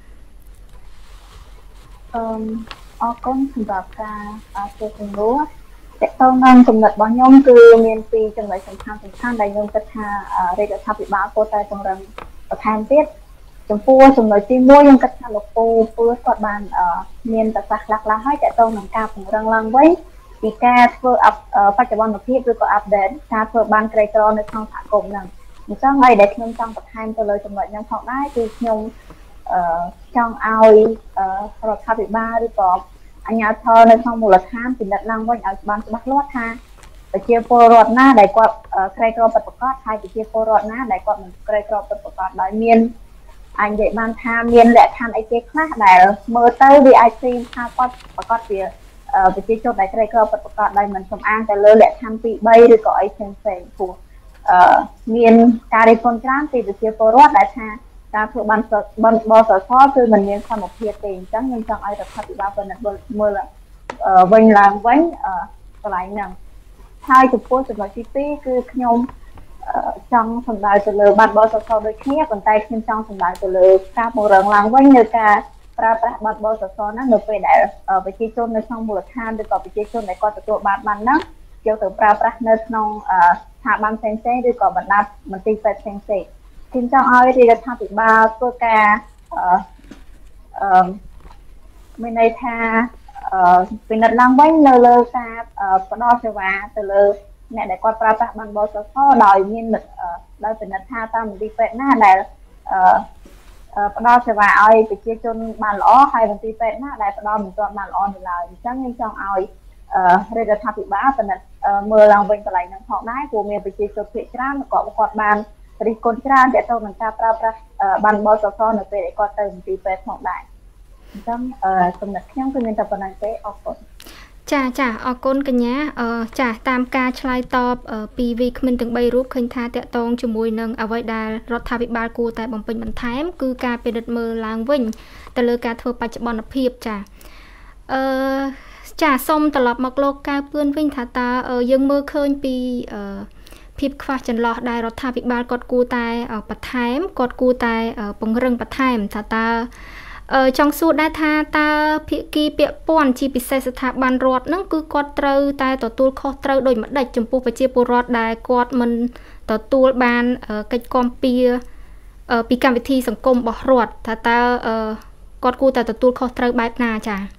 អឺអរគុណសម្រាប់ការជួយជំនួសតើតើនឹងចំណុចរបស់ខ្ញុំគឺមានពីរចំណុចសំខាន់សំខាន់ដែលខ្ញុំគិតថារដ្ឋាភិបាលគួរតែពង្រឹងបន្ថែមទៀតចំពោះចំណុចទីមួយខ្ញុំគិតថាលោកពូពឿនគាត់បានមានប្រសាសន៍ខ្លះៗហើយតើតើនឹងការពង្រឹងឡើងវិញពីការធ្វើបច្ចុប្បន្នភាពឬក៏អាប់ដេតការធ្វើបានក្រីក្រនៅក្នុងសហគមន៍ហ្នឹងអញ្ចឹងហើយដែលខ្ញុំចង់បន្ថែមទៅលើចំណុចហ្នឹងផងដែរគឺខ្ញុំអឺចង់ឲ្យរដ្ឋាភិបាលឬក៏អាជ្ញាធរនៅក្នុងមូលដ្ឋានពិនិត្យឡើងវិញឲ្យបានច្បាស់លាស់ថាប្រជាពលរដ្ឋណាដែលគាត់ក្រីក្រពិតប្រាកដហើយប្រជាពលរដ្ឋណាដែលគាត់មិនក្រីក្រពិតប្រាកដដោយមានអាចនិយាយបានថាមានលក្ខខណ្ឌអីគេខ្លះដែលមើលទៅវាអាចព្រៀងថាគាត់ប្រកបជាប្រជាជនដែលក្រីក្រពិតប្រាកដដោយមិនសំអាងទៅលើលក្ខខណ្ឌពីរ បីឬក៏អីផ្សេងផ្សេងព្រោះអឺមានការរិះគន់ច្រើនពីប្រជាពលរដ្ឋដែលថាការធ្វើបានបសសគឺមិនមានសមភាពទេអញ្ចឹងខ្ញុំចង់ឲ្យរដ្ឋាភិបាលពិនិត្យមើលវិញឡើងវិញកន្លែងហ្នឹងហើយចំពោះចំណុចទីពីរគឺខ្ញុំចង់សម្ដៅទៅលើបាត់បសសដូចគ្នាប៉ុន្តែខ្ញុំចង់សម្ដៅទៅលើការពង្រឹងឡើងវិញនៅការប្រើប្រាស់បាត់បសសហ្នឹងនៅពេលដែលប្រជាជននៅក្នុងមូលដ្ឋានឬក៏ប្រជាជនដែលគាត់ទទួលបានបានហ្នឹងយកទៅប្រើប្រាស់នៅក្នុងស្ថាប័នផ្សេងៗឬក៏បណ្ដាមន្ទីរពេទ្យផ្សេងៗខ្ញុំចង់ឲ្យរដ្ឋាភិបាលធ្វើការអឺអឺមានន័យថាពិនិត្យឡើងវិញនៅលើការផ្ដល់សេវាទៅលើអ្នកដែលគាត់ប្រើប្រាស់បានបសសដោយមានដោយពិនិត្យថាតាមមន្ទីរពេទ្យណាដែលផ្ដល់សេវាឲ្យប្រជាជនបានល្អហើយមន្ទីរពេទ្យណាដែលផ្ដល់មិនទាន់បានល្អនៅឡើយអញ្ចឹងខ្ញុំចង់ឲ្យរដ្ឋាភិបាលពិនិត្យមើលឡើងវិញកន្លែងហ្នឹងផងដែរព្រោះមានប្រជាជនភាគច្រើនក៏គាត់បានរិះគន់ច្រើនទាក់ទងនឹងការប្រើប្រាស់បានបសសនៅពេលដែលគាត់ទៅមន្ទីរពេទ្យផងដែរអញ្ចឹងចំណុចខ្ញុំគឺមានតែប៉ុណ្្នឹងទេអរគុណចាចាអរគុណកញ្ញាអឺចាតាមការឆ្លើយតបពីវីគ្មិនទាំងបីរូបឃើញថាតកតងជាមួយនឹងអ្វីដែលរដ្ឋាភិបាលគួរតែបំពេញបន្ថែមគឺការពិនិត្យមើលឡើងវិញទៅលើការធ្វើបច្ចុប្បន្នភាពចាអឺចាសូមត្រឡប់មកលោកកៅពឿនវិញថាតើយើងមើលឃើញពីអឺភាពខ្វះចន្លោះដែលរដ្ឋាភិបាលគាត់គួរតែបន្ថែមគាត់គួរតែពង្រឹងបន្ថែមថាតើចង់សួរដែរថាតើភាគីពាក់ព័ន្ធជាពិសេសស្ថាប័នរដ្ឋហ្នឹងគឺគាត់ត្រូវតែទទួលខុសត្រូវដូចម្ដេចចំពោះប្រជាពលរដ្ឋដែលគាត់មិនទទួលបានកិច្ចគាំពារពីកម្មវិធីសង្គមរបស់រដ្ឋថាតើគាត់គួរតែទទួលខុសត្រូវបែបណាចា៎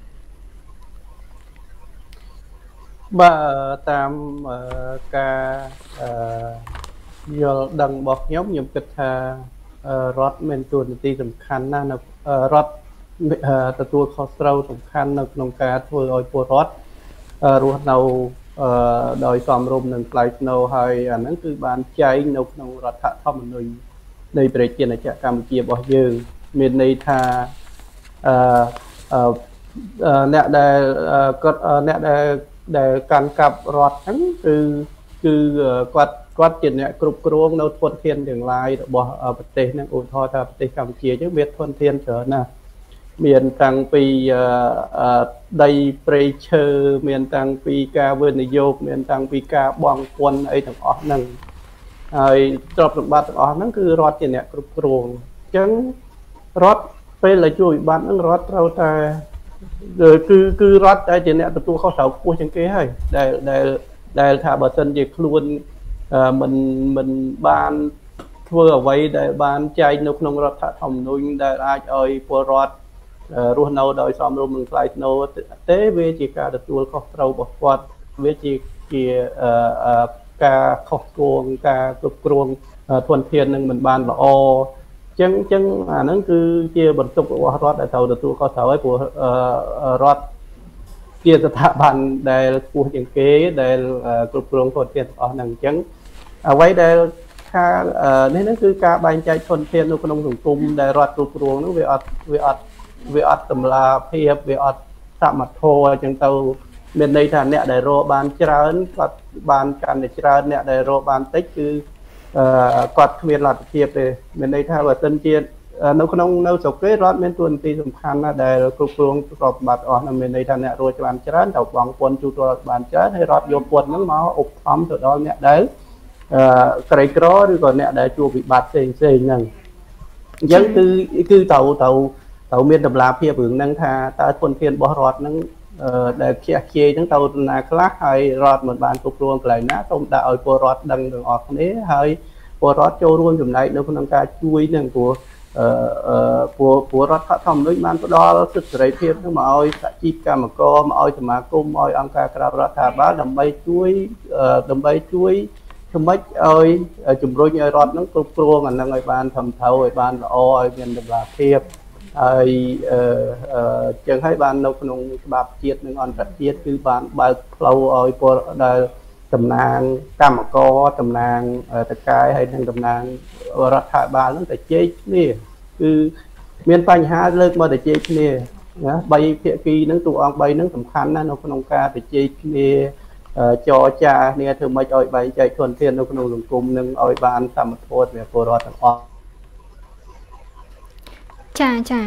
បាទតាមការយល់ដឹងរបស់ខ្ញុំខ្ញុំគិតថារដ្ឋមានតួនាទីសំខាន់ណាស់នៅរដ្ឋទទួលខុសត្រូវសំខាន់នៅក្នុងការធ្វើឲ្យពលរដ្ឋរស់នៅដោយសមរម្យនឹងថ្លៃថ្នូរហើយអាហ្នឹងគឺបានចែងនៅក្នុងរដ្ឋធម្មនុញ្ញនៃប្រជាណាចក្រកម្ពុជារបស់យើងមានន័យថាអឺអ្នកដែលគាត់អ្នកដែលដែលកាន់កាប់រដ្ឋហ្នឹងគឺគឺគាត់គាត់ជាអ្នកគ្រប់គ្រងនៅធនធានទាំងឡាយរបស់ប្រទេសហ្នឹងឧទាហរណ៍ថាប្រទេសកម្ពុជាយើងមានធនធានច្រើនណាស់មានតាំងពីដីព្រៃឈើមានតាំងពីការវិនិយោគមានតាំងពីការបង់ពន្ធអីទាំងអស់ហ្នឹងហើយទ្រព្យសម្បត្តិទាំងអស់ហ្នឹងគឺរដ្ឋជាអ្នកគ្រប់គ្រងអញ្ចឹងរដ្ឋពេលដែលជួយវិបត្តិហ្នឹងរដ្ឋត្រូវតែគឺគឺរដ្ឋតែជាអ្នកទទួលខុសត្រូវខ្ពស់ជាងគេហើយដែលដែលដែលថាបើសិនជាខ្លួនមិនមិនបានធ្វើអ្វីដែលបានចែងនៅក្នុងរដ្ឋធម្មនុញ្ញដែលអាចឲ្យពលរដ្ឋរស់នៅដោយសមរម្យនឹងថ្លៃថ្នូរទេវាជាការទទួលខុសត្រូវរបស់គាត់វាជាជាការខុសគោលការគ្រប់គ្រងធនធាននឹងមិនបានល្អអញ្ចឹងអញ្ចឹងអាហ្នឹងគឺជាបន្ទុករបស់រដ្ឋដែលត្រូវទទួលខុសត្រូវហើយព្រោះរដ្ឋជាស្ថាប័នដែលខ្ពស់ជាងគេដែលគ្រប់គ្រងធនធានទាំងអស់ហ្នឹងអញ្ចឹងអ្វីដែលថានេះហ្នឹងគឺការបែងចែកធនធាននៅក្នុងសង្គមដែលរដ្ឋគ្រប់គ្រងហ្នឹងវាអត់វាអត់វាអត់តម្លាភាពវាអត់សមធម៌អញ្ចឹងទៅមានន័យថាអ្នកដែលរកបានច្រើនគាត់បានកាន់តែច្រើនអ្នកដែលរកបានតិចគឺគាត់គ្មានលទ្ធភាពទេមានន័យថាបើសិនជានៅក្នុងនៅស្រុកគេរដ្ឋមានតួនាទីសំខាន់ណាស់ដែលគ្រប់គ្រងទ្រព្យសម្បត្តិអស់នោះមានន័យថាអ្នករកបានច្រើនទៅបង់ពន្ធជួលរដ្ឋបានច្រើនហើយរដ្ឋយកពន្ធហ្នឹងមកឧបត្ថម្ភទៅដល់អ្នកដែលក្រីក្រឬក៏អ្នកដែលជួបវិបត្តិផ្សេងផ្សេងហ្នឹងអញ្ចឹងគឺគឺត្រូវត្រូវត្រូវមានតម្លាភាពរឿងហ្នឹងថាតើធនធានរបស់រដ្ឋហ្នឹងដែលខ្ជះខ្ជាយហ្នឹងទៅណាខ្លះហើយរដ្ឋមិនបានគ្រប់គ្រងកន្លែងណាសូមដាក់ឲ្យពលរដ្ឋដឹងទាំងអស់គ្នាហើយពលរដ្ឋចូលរួមចំណែកនៅក្នុងការជួយហ្នឹងព្រោះអឺពលពលរដ្ឋធម្មនុញ្ញបានផ្ដល់សិទ្ធិសេរីភាពហ្នឹងមកឲ្យសហជីពកម្មករមកឲ្យសមាគមមកឲ្យអង្គការក្រៅរដ្ឋាភិបាលដើម្បីជួយដើម្បីជួយជំរុញឲ្យជំរុញឲ្យរដ្ឋហ្នឹងគ្រប់គ្រងអាហ្នឹងឲ្យបានត្រឹមត្រូវឲ្យបានល្អឲ្យមានតម្លាភាពហើយអឺចឹងហើយបាននៅក្នុងច្បាប់ជាតិនិងអន្តរជាតិគឺបានបើកផ្លូវឲ្យពលដែលតំណាងកម្មករតំណាងតកាយហើយនិងតំណាងរដ្ឋាភិបាលហ្នឹងតែជែកគ្នាគឺមានបញ្ហាលើកមកតែជែកគ្នាណាបីភាគីហ្នឹងតួអង្គបីហ្នឹងសំខាន់ណាស់នៅក្នុងការទៅជែកគ្នាចរចាគ្នាធ្វើម៉េចឲ្យបែងចែកធនធាននៅក្នុងសង្គមនឹងឲ្យបានសមធម៌សម្រាប់ពលរដ្ឋទាំងអស់ចាចា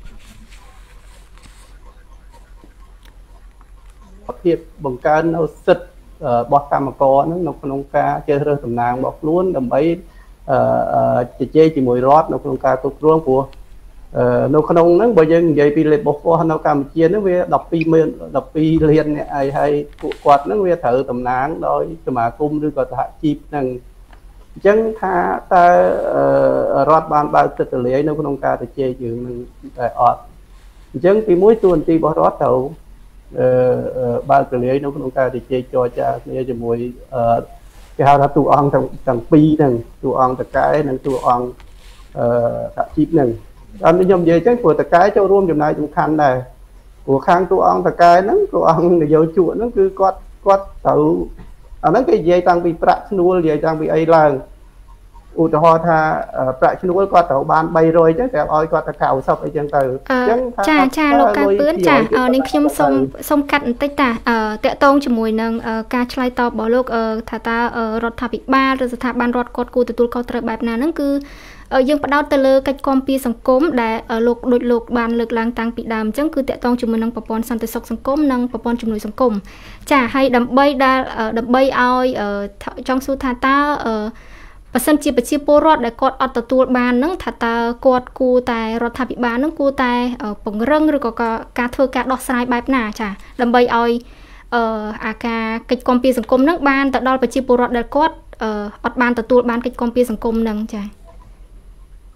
ភាពបង្កើននៅសិទ្ធិរបស់កម្មករហ្នឹងនៅក្នុងការជ្រើសរើសតំណាងរបស់ខ្លួនដើម្បីជជែកជាមួយរដ្ឋនៅក្នុងការគ្រប់គ្រងព្រោះនៅក្នុងហ្នឹងបើយើងនិយាយពី labor force នៅកម្ពុជាហ្នឹងវាដប់ពីរលានអ្នកហើយហើយពួកគាត់ហ្នឹងវាត្រូវតំណាងដោយសមាគមឬក៏សហជីពហ្នឹងអញ្ចឹងថាតើរដ្ឋបានបើកទឹកទលាយនៅក្នុងការជជែកយើងនឹងតែអត់អញ្ចឹងទីមួយតួនាទីរបស់រដ្ឋត្រូវអឺបើកទលាយនៅក្នុងការជជែកចរចាគ្នាជាមួយអឺគេហៅថាតួអង្គទាំងទាំងពីរហ្នឹងតួអង្គតកែនិងតួអង្គអឺសហជីពហ្នឹងអត់ខ្ញុំនិយាយអញ្ចឹងព្រោះតកែចូលរួមចំណែកសំខាន់ដែរព្រោះខាងតួអង្គតកែហ្នឹងតួអង្គនយោជកហ្នឹងគឺគាត់គាត់ត្រូវអាហ្នឹងគេនិយាយតាំងពីប្រាក់ឈ្នួលនិយាយតាំងពីអីឡើងឧទាហរណ៍ថាប្រាក់ឈ្នួលគាត់ត្រូវបានបីរយអញ្ចឹងតែឲ្យគាត់ទៅកៅសិបអីចឹងទៅអញ្ចឹងចាចាលោកកៅពឿនចានាងខ្ញុំសូមសូមកាត់បន្តិចតាតកតងជាមួយនឹងការឆ្លើយតបរបស់លោកថាតើរដ្ឋាភិបាលឬស្ថាប័នរដ្ឋគាត់គួរទទួលខុសត្រូវបែបណាហ្នឹងគឺយើងផ្ដោតទៅលើកិច្ចគាំពារសង្គមដែលលោកដូចលោកបានលើកឡើងតាំងពីដើមអញ្ចឹងគឺតកតងជាមួយនឹងប្រព័ន្ធសន្តិសុខសង្គមនិងប្រព័ន្ធជំនួយសង្គមចាហើយដើម្បីដែលដើម្បីឲ្យចង់សួរថាតើបើសិនជាប្រជាពលរដ្ឋដែលគាត់អត់ទទួលបាននឹងថាតើគាត់គួរតែរដ្ឋាភិបាលនឹងគួរតែពង្រឹងឬក៏ការធ្វើការដោះស្រាយបែបណាចាដើម្បីឲ្យអាការកិច្ចគាំពារសង្គមនឹងបានទៅដល់ប្រជាពលរដ្ឋដែលគាត់អត់បានទទួលបានកិច្ចគាំពារសង្គមនឹងចា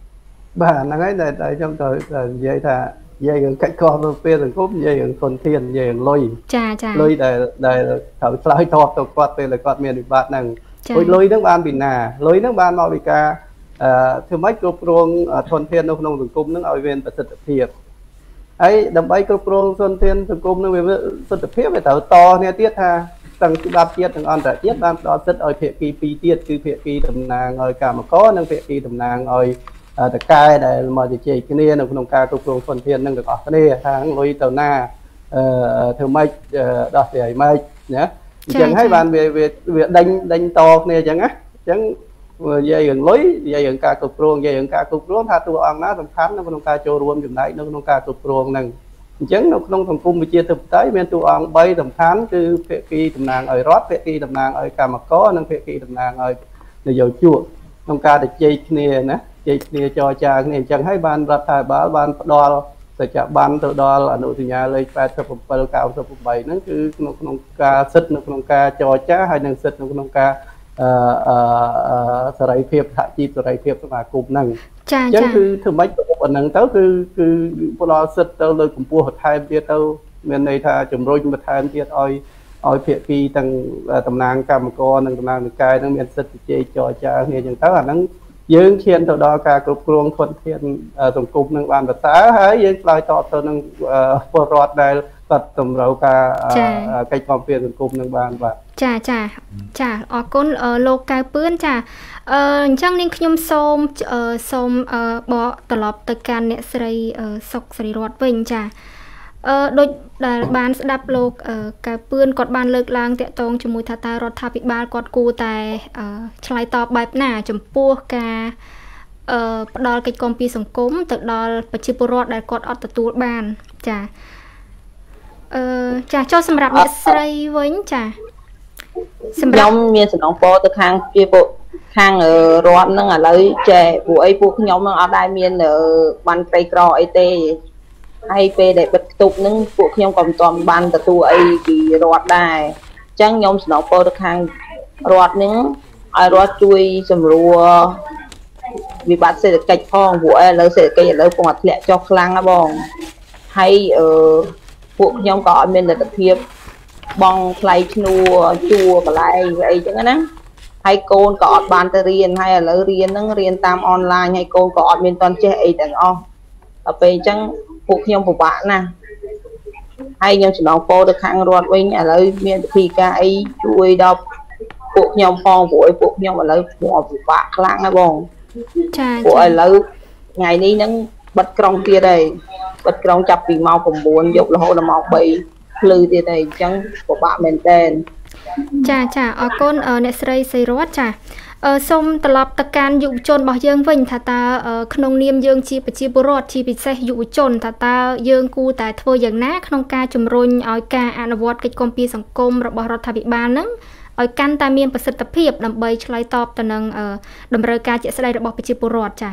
បាទហ្នឹងហើយដែលខ្ញុំទៅនិយាយថានិយាយរឿងកិច្ចការនៅពេលសង្គមនិយាយរឿងធនធាននិយាយរឿងលុយចាចាលុយដែលដែលត្រូវឆ្លើយតបទៅគាត់ពេលគាត់មានវិបត្តិហ្នឹងព្រោះលុយហ្នឹងបានពីណាលុយហ្នឹងបានមកពីការអឺធ្វើម៉េចគ្រប់គ្រងធនធាននៅក្នុងសង្គមហ្នឹងឲ្យមានប្រសិទ្ធភាពហើយដើម្បីគ្រប់គ្រងធនធានសង្គមហ្នឹងវាប្រសិទ្ធភាពវាត្រូវតគ្នាទៀតថាទាំងច្បាប់ជាតិទាំងអន្តរជាតិបានផ្ដល់សិទ្ធិឲ្យភាគីពីរទៀតគឺភាគីតំណាងឲ្យកម្មករនិងភាគីតំណាងឲ្យតកែដែលមកជជែកគ្នានៅក្នុងការគ្រប់គ្រងធនធាននឹងទាំងអស់គ្នាថាលុយទៅណាអឺធ្វើម៉េចដោះស្រាយម៉េចណាអញ្ចឹងហើយបានវាវាដេញដេញតគ្នាអញ្ចឹងណាអញ្ចឹងនិយាយរឿងលុយនិយាយរឿងការគ្រប់គ្រងនិយាយរឿងការគ្រប់គ្រងថាតួអង្គណាសំខាន់នៅក្នុងការចូលរួមចំណែកនៅក្នុងការគ្រប់គ្រងហ្នឹងអញ្ចឹងនៅក្នុងសង្គមវិជាធិបតេយ្យមានតួអង្គបីសំខាន់គឺភាគីតំណាងឲ្យរដ្ឋភាគីតំណាងឲ្យកម្មករនិងភាគីតំណាងឲ្យនយោជកក្នុងការជជែកគ្នាណាជែកគ្នាចរចាគ្នាអញ្ចឹងហើយបានរដ្ឋាភិបាលបានផ្ដល់សច្ចប័នទៅដល់អនុសញ្ញាលេខแปดสิบเจ็ด เก้าสิบแปดហ្នឹងគឺក្នុងក្នុងការសិទ្ធិនៅក្នុងការចរចាហើយនិងសិទ្ធិនៅក្នុងការអឺអឺសេរីភាពសហជីពសេរីភាពសមាគមហ្នឹងចាចាអញ្ចឹងគឺធ្វើម៉េចទៅប៉ុណ្ណឹងទៅគឺគឺផ្ដល់សិទ្ធិទៅលើកម្ពុជាបន្ថែមទៀតទៅមានន័យថាជំរុញបន្ថែមទៀតឲ្យឲ្យភាគីទាំងតំណាងកម្មករនិងតំណាងនិកាយនឹងមានសិទ្ធិជជែកចរចាគ្នាអញ្ចឹងទៅអាហ្នឹងយើងឈានទៅដល់ការគ្រប់គ្រងធនធានសង្គមនឹងបានប្រសើរហើយយើងឆ្លើយតបទៅនឹងពលរដ្ឋដែលគាត់តម្រូវការកិច្ចគាំពារសង្គមនឹងបានបាទចាចាចាអរគុណលោកកៅពឿនចាអឺអញ្ចឹងនាងខ្ញុំសូមសូមបកត្រឡប់ទៅកាន់អ្នកស្រីសុកសេរីរតវិញចាអឺដូចដែលបានស្ដាប់លោកកៅពឿនគាត់បានលើកឡើងតាក់ទងជាមួយថាតើរដ្ឋាភិបាលគាត់គួរតែឆ្លើយតបបែបណាចំពោះការអឺផ្ដល់កិច្ចគាំពារសង្គមទៅដល់ប្រជាពលរដ្ឋដែលគាត់អត់ទទួលបានចាអឺចាចូលសម្រាប់អ្នកស្រីវិញចាសម្រាប់ខ្ញុំមានសំណងពោទៅខាងជាពួកខាងរដ្ឋហ្នឹងឥឡូវចេះពួកអីពួកខ្ញុំហ្នឹងអត់ដែរមានបានក្រីក្រអីទេហើយពេលដែលបិទខ្ទប់ហ្នឹងពួកខ្ញុំក៏មិនទាន់បានទទួលអីពីរដ្ឋដែរអញ្ចឹងខ្ញុំសំណពោទៅខាងរដ្ឋហ្នឹងឲ្យរដ្ឋជួយសម្រួលវិបត្តិសេដ្ឋកិច្ចផងព្រោះឥឡូវសេដ្ឋកិច្ចឥឡូវកំពុងតែធ្លាក់ចុះខ្លាំងណាបងហើយអឺពួកខ្ញុំក៏អត់មានលទ្ធភាពបងថ្លៃឈ្នួលជួកន្លែងអីចឹងណាហើយកូនក៏អត់បានទៅរៀនហើយឥឡូវរៀនហ្នឹងរៀនតាមអនឡាញហើយកូនក៏អត់មានទាន់ចេះអីទាំងអស់ដល់ពេលអញ្ចឹងពួកខ្ញុំពិបាកណាស់ហើយខ្ញុំចំណងពោទៅខាងរដ្ឋវិញឥឡូវមានវិធីការអីជួយដល់ពួកខ្ញុំផងព្រោះឲ្យពួកខ្ញុំឥឡូវពិបាកខ្លាំងណាស់បងចាព្រោះឥឡូវថ្ងៃនេះហ្នឹងបិទក្រុងទៀតហើយបិទក្រុងចាប់ពីម៉ោង9យប់រហូតដល់ម៉ោង3ភ្លឺទៀតហើយអញ្ចឹងពិបាកមែនតើចាចាអរគុណអ្នកស្រីសេរីរតចាអឺសូមត្រឡប់ទៅកាន់យុវជនរបស់យើងវិញថាតើក្នុងនាមយើងជាប្រជាពលរដ្ឋជាពិសេសយុវជនថាតើយើងគួរតែធ្វើយ៉ាងណាក្នុងការជំរុញឲ្យការអនុវត្តកិច្ចគាំពារសង្គមរបស់រដ្ឋាភិបាលនឹងឲ្យកាន់តែមានប្រសិទ្ធភាពដើម្បីឆ្លើយតបទៅនឹងតម្រូវការជាក់ស្ដែងរបស់ប្រជាពលរដ្ឋចាចា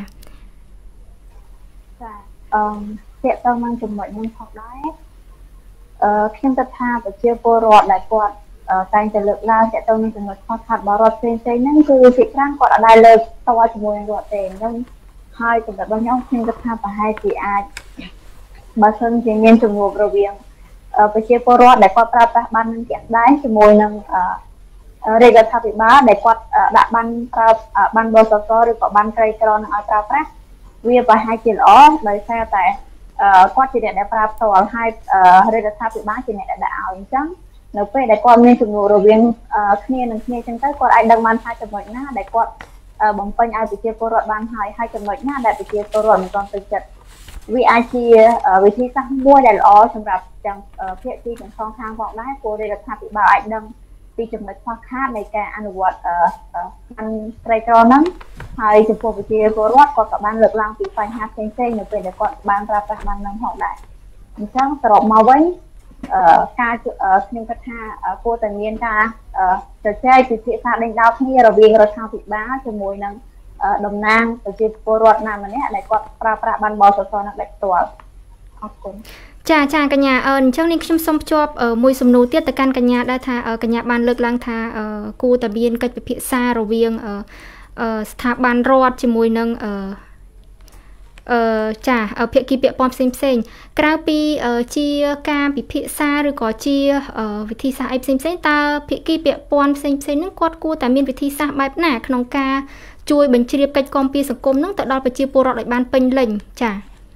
អឺពាក្យទៅនឹងចំណុចនេះផងដែរអឺខ្ញុំគិតថាប្រជាពលរដ្ឋដែលគាត់តែងតែលើកឡើងទាក់ទងនឹងចំណុចខ្វះខាតរបស់រដ្ឋផ្សេងៗហ្នឹងគឺភាគច្រើនគាត់អត់ដែរលើកតបជាមួយនឹងរដ្ឋទេអញ្ចឹងហើយសម្រាប់ខ្ញុំខ្ញុំគិតថាប្រហែលជាអាចបើសិនជាមានជំនួបរវាងប្រជាពលរដ្ឋដែលគាត់ប្រើប្រាស់បាននឹងជាក់ស្ដែងជាមួយនឹងរាជរដ្ឋាភិបាលដែលគាត់ដាក់បានប្រើបានបសសឬក៏បានក្រីក្រនឹងឲ្យប្រើប្រាស់វាប្រហែលជាល្អដោយសារតែគាត់ជាអ្នកដែលប្រើផ្ទាល់ហើយរាជរដ្ឋាភិបាលជាអ្នកដែលដាក់ឲ្យអញ្ចឹងនៅពេលដែលគាត់មានជំនួបរវាងគ្នានឹងគ្នាអញ្ចឹងទៅគាត់អាចដឹងបានថាចំណុចណាដែលគាត់បំពេញឲ្យប្រជាពលរដ្ឋបានហើយហើយចំណុចណាដែលប្រជាពលរដ្ឋមិនទាន់ពេញចិត្តវាអាចជាវិធីសាស្ត្រមួយដែលល្អសម្រាប់ទាំងភាគីទាំងសងខាងផងដែរព្រោះរដ្ឋាភិបាលអាចដឹងពីចំណុចខ្វះខាតនៃការអនុវត្តបានក្រីក្រហ្នឹងហើយចំពោះប្រជាពលរដ្ឋគាត់ក៏បានលើកឡើងពីបញ្ហាផ្សេងៗនៅពេលដែលគាត់បានប្រើប្រាស់បាននឹងផងដែរអញ្ចឹងសរុបមកវិញការខ្ញុំគិតថាគួរតែមានការជជែកពិភាក្សាដេញដោលគ្នារវាងរដ្ឋាភិបាលជាមួយនឹងតំណាងប្រជាពលរដ្ឋណាម្នាក់ដែលគាត់ប្រើប្រាស់បានបសសនឹងផ្ទាល់អរគុណចាចាកញ្ញាអញ្ចឹងនេះខ្ញុំសូមភ្ជាប់មួយសំណួរទៀតទៅកាន់កញ្ញាដែរថាកញ្ញាបានលើកឡើងថាគួរតែមានកិច្ចពិភាក្សារវាងស្ថាប័នរដ្ឋជាមួយនឹងអឺចាភាគីពាក់ព័ន្ធផ្សេងផ្សេងក្រៅពីជាការពិភាក្សាឬក៏ជាវិធីសាស្ត្រអីផ្សេងផ្សេងតើភាគីពាក់ព័ន្ធផ្សេងផ្សេងហ្នឹងគាត់គួរតែមានវិធីសាស្ត្របែបណាក្នុងការជួយបញ្ជ្រាបកិច្ចគាំពារសង្គមហ្នឹងទៅដល់ប្រជាពលរដ្ឋឲ្យបានពេញលេញចា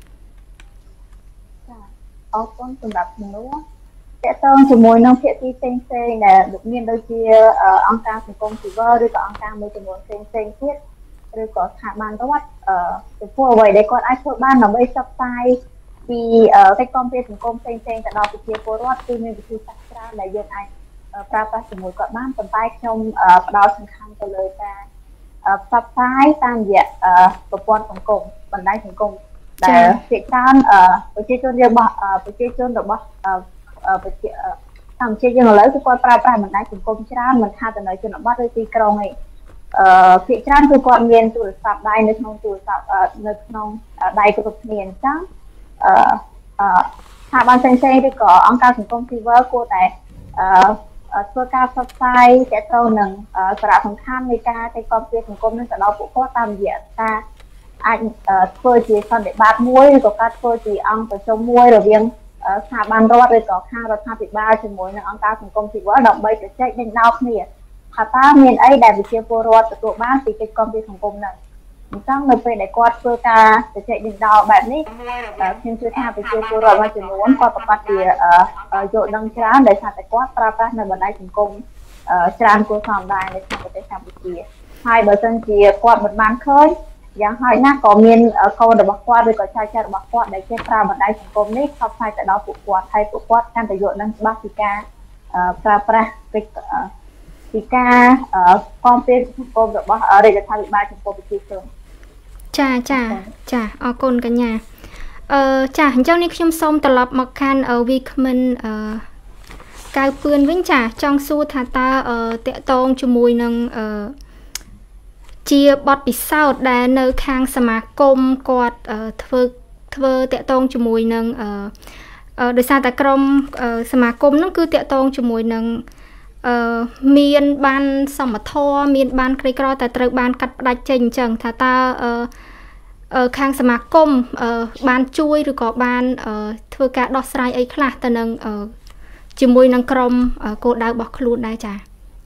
ចាអរគុណសម្រាប់ជំនួសតើតើជាមួយនឹងភាគីផ្សេងផ្សេងដែលមានដូចជាអង្គការសង្គមស៊ីវិលឬក៏អង្គការមួយចំនួនផ្សេងផ្សេងទៀតឬក៏ស្ថាប័នរដ្ឋអឺចំពោះអ្វីដែលគាត់អាចធ្វើបានដើម្បីផ្សព្វផ្សាយពីកិច្ចគាំពារសង្គមផ្សេងផ្សេងទៅដល់ប្រជាពលរដ្ឋគឺមានវិធីសាស្ត្រច្រើនដែលយើងអាចប្រើប្រាស់ជាមួយគាត់បានប៉ុន្តែខ្ញុំផ្ដោតសំខាន់ទៅលើការផ្សព្វផ្សាយតាមរយៈប្រព័ន្ធសង្គមបណ្ដាញសង្គមដែលភាគច្រើនប្រជាជនរបស់ប្រជាជនរបស់ប្រជាកម្ពុជាយើងឥឡូវគឺគាត់ប្រើប្រាស់បណ្ដាញសង្គមច្រើនមិនថាទៅនៅជនបទឬទីក្រុងឯងអឺភាគច្រើនគឺគាត់មានទូរស័ព្ទដៃនៅក្នុងទូរស័ព្ទនៅក្នុងដៃគ្រប់គ្នាអញ្ចឹងអឺអឺស្ថាប័នផ្សេងៗឬក៏អង្គការសង្គមស៊ីវិលគួរតែអឺធ្វើការផ្សព្វផ្សាយទាក់ទងនឹងសារៈសំខាន់នៃការកិច្ចគាំពារសង្គមនឹងទៅដល់ពួកគាត់តាមរយៈការអាចធ្វើជាសន្និបាតមួយឬក៏ការធ្វើជាអង្គប្រជុំមួយរវាងស្ថាប័នរដ្ឋឬក៏ខាងរដ្ឋាភិបាលជាមួយនឹងអង្គការសង្គមស៊ីវិលដើម្បីជជែកដេញដោលគ្នាថាតើមានអីដែលប្រជាពលរដ្ឋទទួលបានពីកិច្ចគាំពារសង្គមហ្នឹងអញ្ចឹងនៅពេលដែលគាត់ធ្វើការជជែកដេញដោលបែបនេះខ្ញុំជឿថាប្រជាពលរដ្ឋមួយចំនួនគាត់ប្រកាសជាយល់ដឹងច្រើនដោយសារតែគាត់ប្រើប្រាស់នៅបណ្ដាញសង្គមច្រើនគួរសមដែរនៅក្នុងប្រទេសកម្ពុជាហើយបើសិនជាគាត់មិនបានឃើញយ៉ាងហោចណាស់ក៏មានកូនរបស់គាត់ឬក៏ចៅចាស់របស់គាត់ដែលចេះប្រើបណ្ដាញសង្គមនេះផ្សព្វផ្សាយទៅដល់ពួកគាត់ហើយពួកគាត់កាន់តែយល់ដឹងច្បាស់ពីការប្រើប្រាស់កិច្ចពីការគាំពារសង្គមរបស់រាជរដ្ឋាភិបាលចំពោះប្រជាជនចាចាចាអរគុណកញ្ញាអឺចាអញ្ចឹងនេះខ្ញុំសូមត្រឡប់មកខាងវីក្មិនអឺកៅពឿនវិញចាចង់សួរថាតើតកតងជាមួយនឹងអឺជាបទពិសោធន៍ដែលនៅខាងសមាគមគាត់ធ្វើធ្វើតកតងជាមួយនឹងអឺដោយសារតែក្រុមសមាគមហ្នឹងគឺតកតងជាមួយនឹងអឺមានបានសមត្ថៈមានបានក្រីក្រតែត្រូវបានកាត់ផ្ដាច់ចេញអញ្ចឹងថាតើអឺខាងសមាគមបានជួយឬក៏បានធ្វើការដោះស្រាយអីខ្លះទៅនឹងជាមួយនឹងក្រុមគោលដៅរបស់ខ្លួនដែរចា៎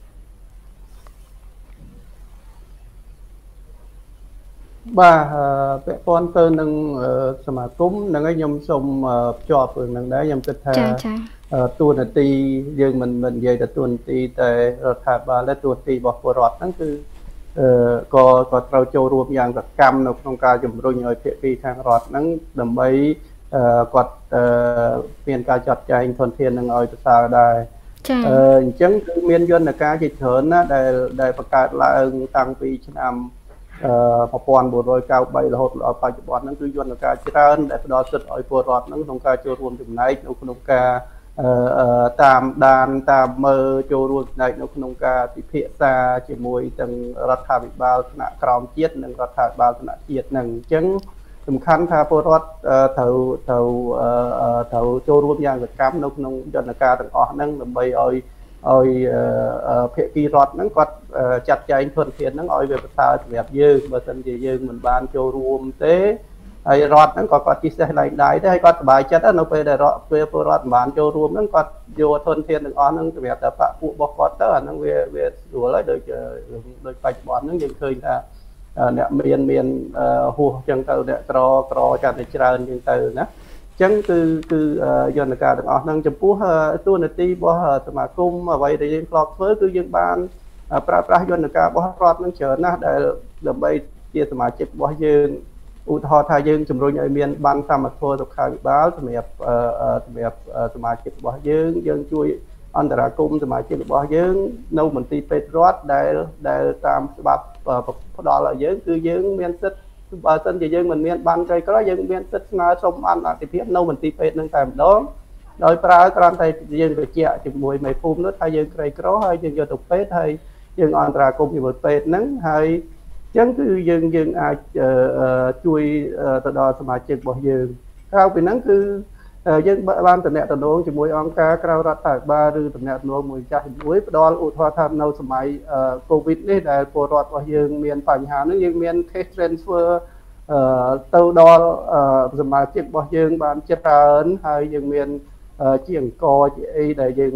បាទពាក់ព័ន្ធទៅនឹងសមាគមហ្នឹងហើយខ្ញុំសូមភ្ជាប់រឿងហ្នឹងដែរខ្ញុំគិតថាចាចាតួនាទីយើងមិនមិននិយាយតែតួនាទីតែរដ្ឋាភិបាលទេតួនាទីរបស់ពលរដ្ឋហ្នឹងគឺក៏ក៏ត្រូវចូលរួមយ៉ាងសកម្មនៅក្នុងការជំរុញឲ្យភាគីខាងរដ្ឋហ្នឹងដើម្បីគាត់មានការចាត់ចែងធនធាននឹងឲ្យប្រសើរដែរចា៎អញ្ចឹងគឺមានយន្តការជាច្រើនណាដែលដែលបង្កើតឡើងតាំងពីឆ្នាំអឺmột nghìn bốn trăm chín mươi baរហូតដល់បច្ចុប្បន្នហ្នឹងគឺយន្តការច្រើនដែលផ្ដល់សិទ្ធិឲ្យពលរដ្ឋហ្នឹងក្នុងការចូលរួមចំណែកនៅក្នុងការអឺតាមដានតាមមើលចូលរួមចំណែកនៅក្នុងការពិភាក្សាជាមួយទាំងរដ្ឋាភិបាលថ្នាក់ក្រោមជាតិនិងរដ្ឋាភិបាលថ្នាក់ជាតិហ្នឹងអញ្ចឹងសំខាន់ថាពលរដ្ឋត្រូវត្រូវត្រូវចូលរួមយ៉ាងសកម្មនៅក្នុងយន្តការទាំងអស់ហ្នឹងដើម្បីឲ្យឲ្យភាគីរដ្ឋហ្នឹងគាត់ចាត់ចែងធនធានហ្នឹងឲ្យវាប្រសើរសម្រាប់យើងបើមិនជាយើងមិនបានចូលរួមទេហើយរដ្ឋហ្នឹងក៏គាត់ជិះសេះឡើងដៃដែរហើយគាត់សប្បាយចិត្តនៅពេលដែលរដ្ឋពេលពលរដ្ឋមិនបានចូលរួមហ្នឹងគាត់យកធនធានទាំងអស់ហ្នឹងសម្រាប់តែបពុះរបស់គាត់ទៅអាហ្នឹងវាវាស្រួលហើយដូចដូចបច្ចុប្បន្នហ្នឹងយើងឃើញថាអ្នកមានមានហួសអញ្ចឹងទៅអ្នកក្រក្រចាត់តែច្រើនអញ្ចឹងទៅណាអញ្ចឹងគឺគឺយន្តការទាំងអស់ហ្នឹងចំពោះតួនាទីរបស់សមាគមអ្វីដែលយើងធ្លាប់ធ្វើគឺយើងបានប្រើប្រាស់យន្តការរបស់រដ្ឋនឹងច្រើនណាស់ដែលដើម្បីជាសមាជិករបស់យើងឧទាហរណ៍ថាយើងជំរុញឲ្យមានបានសមត្ថភាពសុខាភិបាលសម្រាប់សម្រាប់សមាជិករបស់យើងយើងជួយអន្តរាគមន៍សមាជិករបស់យើងនៅមន្ទីរពេទ្យរដ្ឋដែលដែលតាមច្បាប់ផ្ដល់ឲ្យយើងគឺយើងមានសិទ្ធិបើសិនជាយើងមិនមានបានក្រីក្រយើងមានសិទ្ធិស្នើសុំអន្តរភាពនៅមន្ទីរពេទ្យនឹងតែម្ដងដោយប្រើគ្រាន់តែយើងបញ្ជាក់ជាមួយមេភូមិនោះថាយើងក្រីក្រហើយយើងយកទៅពេទ្យហើយយើងអន្តរាគមន៍ជាមួយពេទ្យហ្នឹងហើយអញ្ចឹងគឺយើងយើងអាចជួយទៅដល់សមាជិករបស់យើងក្រៅពីហ្នឹងគឺយើងបានតំណែងតំណងជាមួយអង្គការក្រៅរដ្ឋាភិបាលឬតំណែងតំណងមួយចាស់មួយផ្ដល់ឧទាហរណ៍ថានៅសម័យកូវីដនេះដែលពលរដ្ឋរបស់យើងមានបញ្ហាហ្នឹងយើងមាន case transfer ទៅដល់សមាជិករបស់យើងបានច្រើនហើយយើងមានជាអង្គជាអីដែលយើង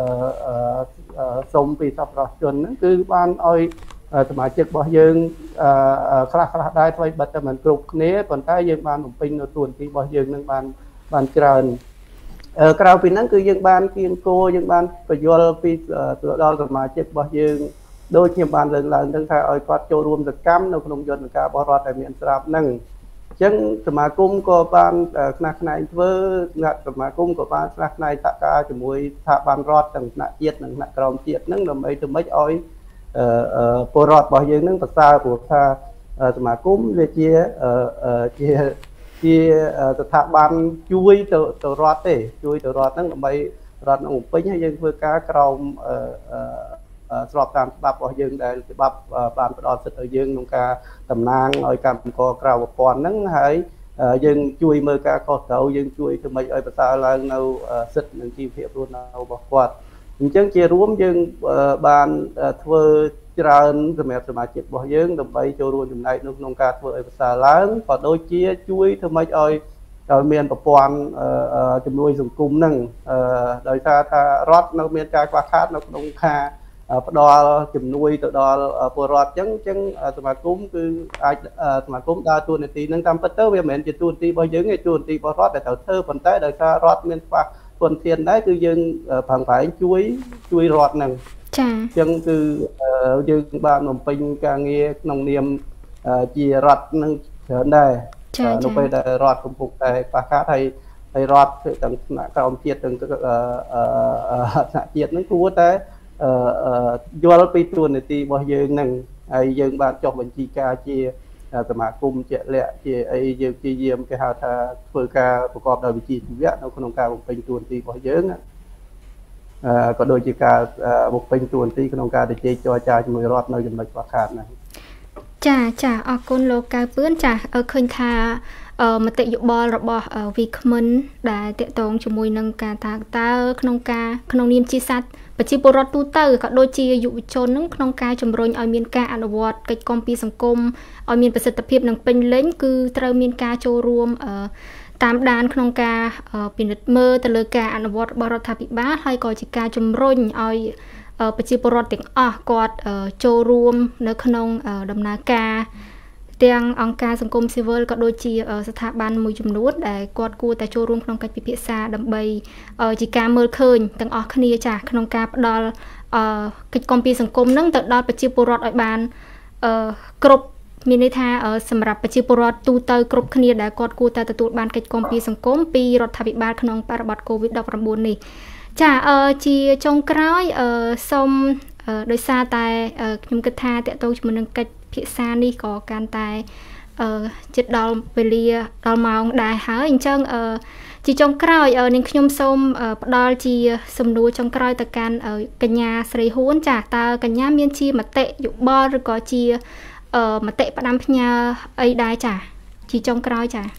សុំពីសប្បុរសជនហ្នឹងគឺបានឲ្យសមាជិករបស់យើងខ្លះខ្លះដែរថ្មីបិទតែមិនគ្រប់គ្នាប៉ុន្តែយើងបានបំពេញនៅទួនាទីរបស់យើងនឹងបានបានច្រើនក្រៅពីហ្នឹងគឺយើងបានគៀងគោយើងបានបញ្យល់ពីដល់សមាជិករបស់យើងដូចខ្ញុំបានលើកឡើងហ្នឹងថាឲ្យគាត់ចូលរួមសកម្មនៅក្នុងយន្តការបរដ្ឋដែលមានស្រាប់ហ្នឹងអញ្ចឹងសមាគមក៏បានខ្នះខ្នែងធ្វើសមាគមក៏បានខ្នះខ្នែងសហការជាមួយស្ថាប័នរដ្ឋទាំងថ្នាក់ជាតិនិងថ្នាក់ក្រោមជាតិហ្នឹងដើម្បីទៅមិនឲ្យពលរដ្ឋរបស់យើងហ្នឹងប្រសើរព្រោះថាសមាគមវាជាជាជាស្ថាប័នជួយទៅទៅរដ្ឋទេជួយទៅរដ្ឋហ្នឹងដើម្បីរដ្ឋនឹងបំពេញហើយយើងធ្វើការក្រោមស្របតាមច្បាប់របស់យើងដែលច្បាប់បានផ្ដល់សិទ្ធិឲ្យយើងក្នុងការតំណាងឲ្យកម្មករក្រៅប្រព័ន្ធហ្នឹងហើយយើងជួយមើលការខុសត្រូវយើងជួយធ្វើម៉េចឲ្យប្រសើរឡើងនៅសិទ្ធិនិងជីវភាពរស់នៅរបស់គាត់អញ្ចឹងជារួមយើងបានធ្វើច្រើនសម្រាប់សមាជិករបស់យើងដើម្បីចូលរួមចំណែកនៅក្នុងការធ្វើឲ្យប្រសើរឡើងក៏ដូចជាជួយធ្វើម៉េចឲ្យឲ្យមានប្រព័ន្ធជំនួយសង្គមហ្នឹងដោយសារថារដ្ឋនៅមានការខ្វះខាតនៅក្នុងការផ្ដល់ជំនួយទៅដល់ពលរដ្ឋអញ្ចឹងអញ្ចឹងសមាគមគឺអាចសមាគមដើរតួនាទីហ្នឹងតាមពិតទៅវាមិនមែនជាតួនាទីរបស់យើងទេតួនាទីរបស់រដ្ឋដែលត្រូវធ្វើប៉ុន្តែដោយសាររដ្ឋមានខ្វះធនធានដែរគឺយើងប្រឹងប្រែងជួយជួយរដ្ឋហ្នឹងចា៎អញ្ចឹងគឺយើងបានបំពេញការងារក្នុងនាមជារដ្ឋនឹងច្រើនដែរនៅពេលដែលរដ្ឋកំពុងតែខ្វះខាតហើយហើយរដ្ឋទាំងថ្នាក់ក្រោមជាតិទាំងថ្នាក់ជាតិហ្នឹងគួរតែយល់ពីទួនាទីរបស់យើងហ្នឹងហើយយើងបានចុះបញ្ជីការជាសមាគមជាក់លាក់ជាអីយើងព្យាយាមគេហៅថាធ្វើការប្រកបដោយវិជ្ជាជីវៈនៅក្នុងការបំពេញទួនាទីរបស់យើងក៏ដូចជាការបំពេញទួនាទីក្នុងការជជែកចរចាជាមួយរដ្ឋនៅចំណុចខ្វះខាតហ្នឹងចាចាអរគុណលោកកៅពឿនចាឃើញថាមតិយោបល់របស់វីក្មិនដែលតកតងជាមួយនឹងការថាតើក្នុងការក្នុងនាមជាសត្វប្រជាពលរដ្ឋទូទៅក៏ដូចជាយុវជននឹងក្នុងការជំរុញឲ្យមានការអនុវត្តកិច្ចគាំពារសង្គមឲ្យមានប្រសិទ្ធភាពនិងពេញលេញគឺត្រូវមានការចូលរួមតាមដានក្នុងការពិនិត្យមើលទៅលើការអនុវត្តរបស់រដ្ឋាភិបាលហើយក៏ជាការជំរុញឲ្យប្រជាពលរដ្ឋទាំងអស់គាត់ចូលរួមនៅក្នុងដំណើរការទាំងអង្គការសង្គមស៊ីវិលក៏ដូចជាស្ថាប័នមួយចំនួនដែលគាត់គួរតែចូលរួមក្នុងកិច្ចពិភាក្សាដើម្បីជាការមើលឃើញទាំងអស់គ្នាចាស់ក្នុងការផ្ដល់កិច្ចគាំពារសង្គមនឹងទៅដល់ប្រជាពលរដ្ឋឲ្យបានគ្រប់មានន័យថាសម្រាប់ប្រជាពលរដ្ឋទូទៅគ្រប់គ្នាដែលគាត់គួរតែទទួលបានកិច្ចគាំពារសង្គមពីរដ្ឋាភិបាលក្នុងបរិបទ កូវីដ ដប់ប្រាំបួន នេះចាជាចុងក្រោយសូមដោយសារតែខ្ញុំគិតថាតកតងជាមួយនឹងកិច្ចភាសានេះក៏កាន់តែជិតដល់វេលាដល់ម៉ោងដែរហើយអញ្ចឹងជាចុងក្រោយនាងខ្ញុំសូមផ្ដល់ជាសំណួរចុងក្រោយទៅកាន់កញ្ញាស្រីហួនចាតើកញ្ញាមានជាមតិយោបល់ឬក៏ជាមតិផ្ដាំផ្ញើអីដែរចាជាចុងក្រោយចា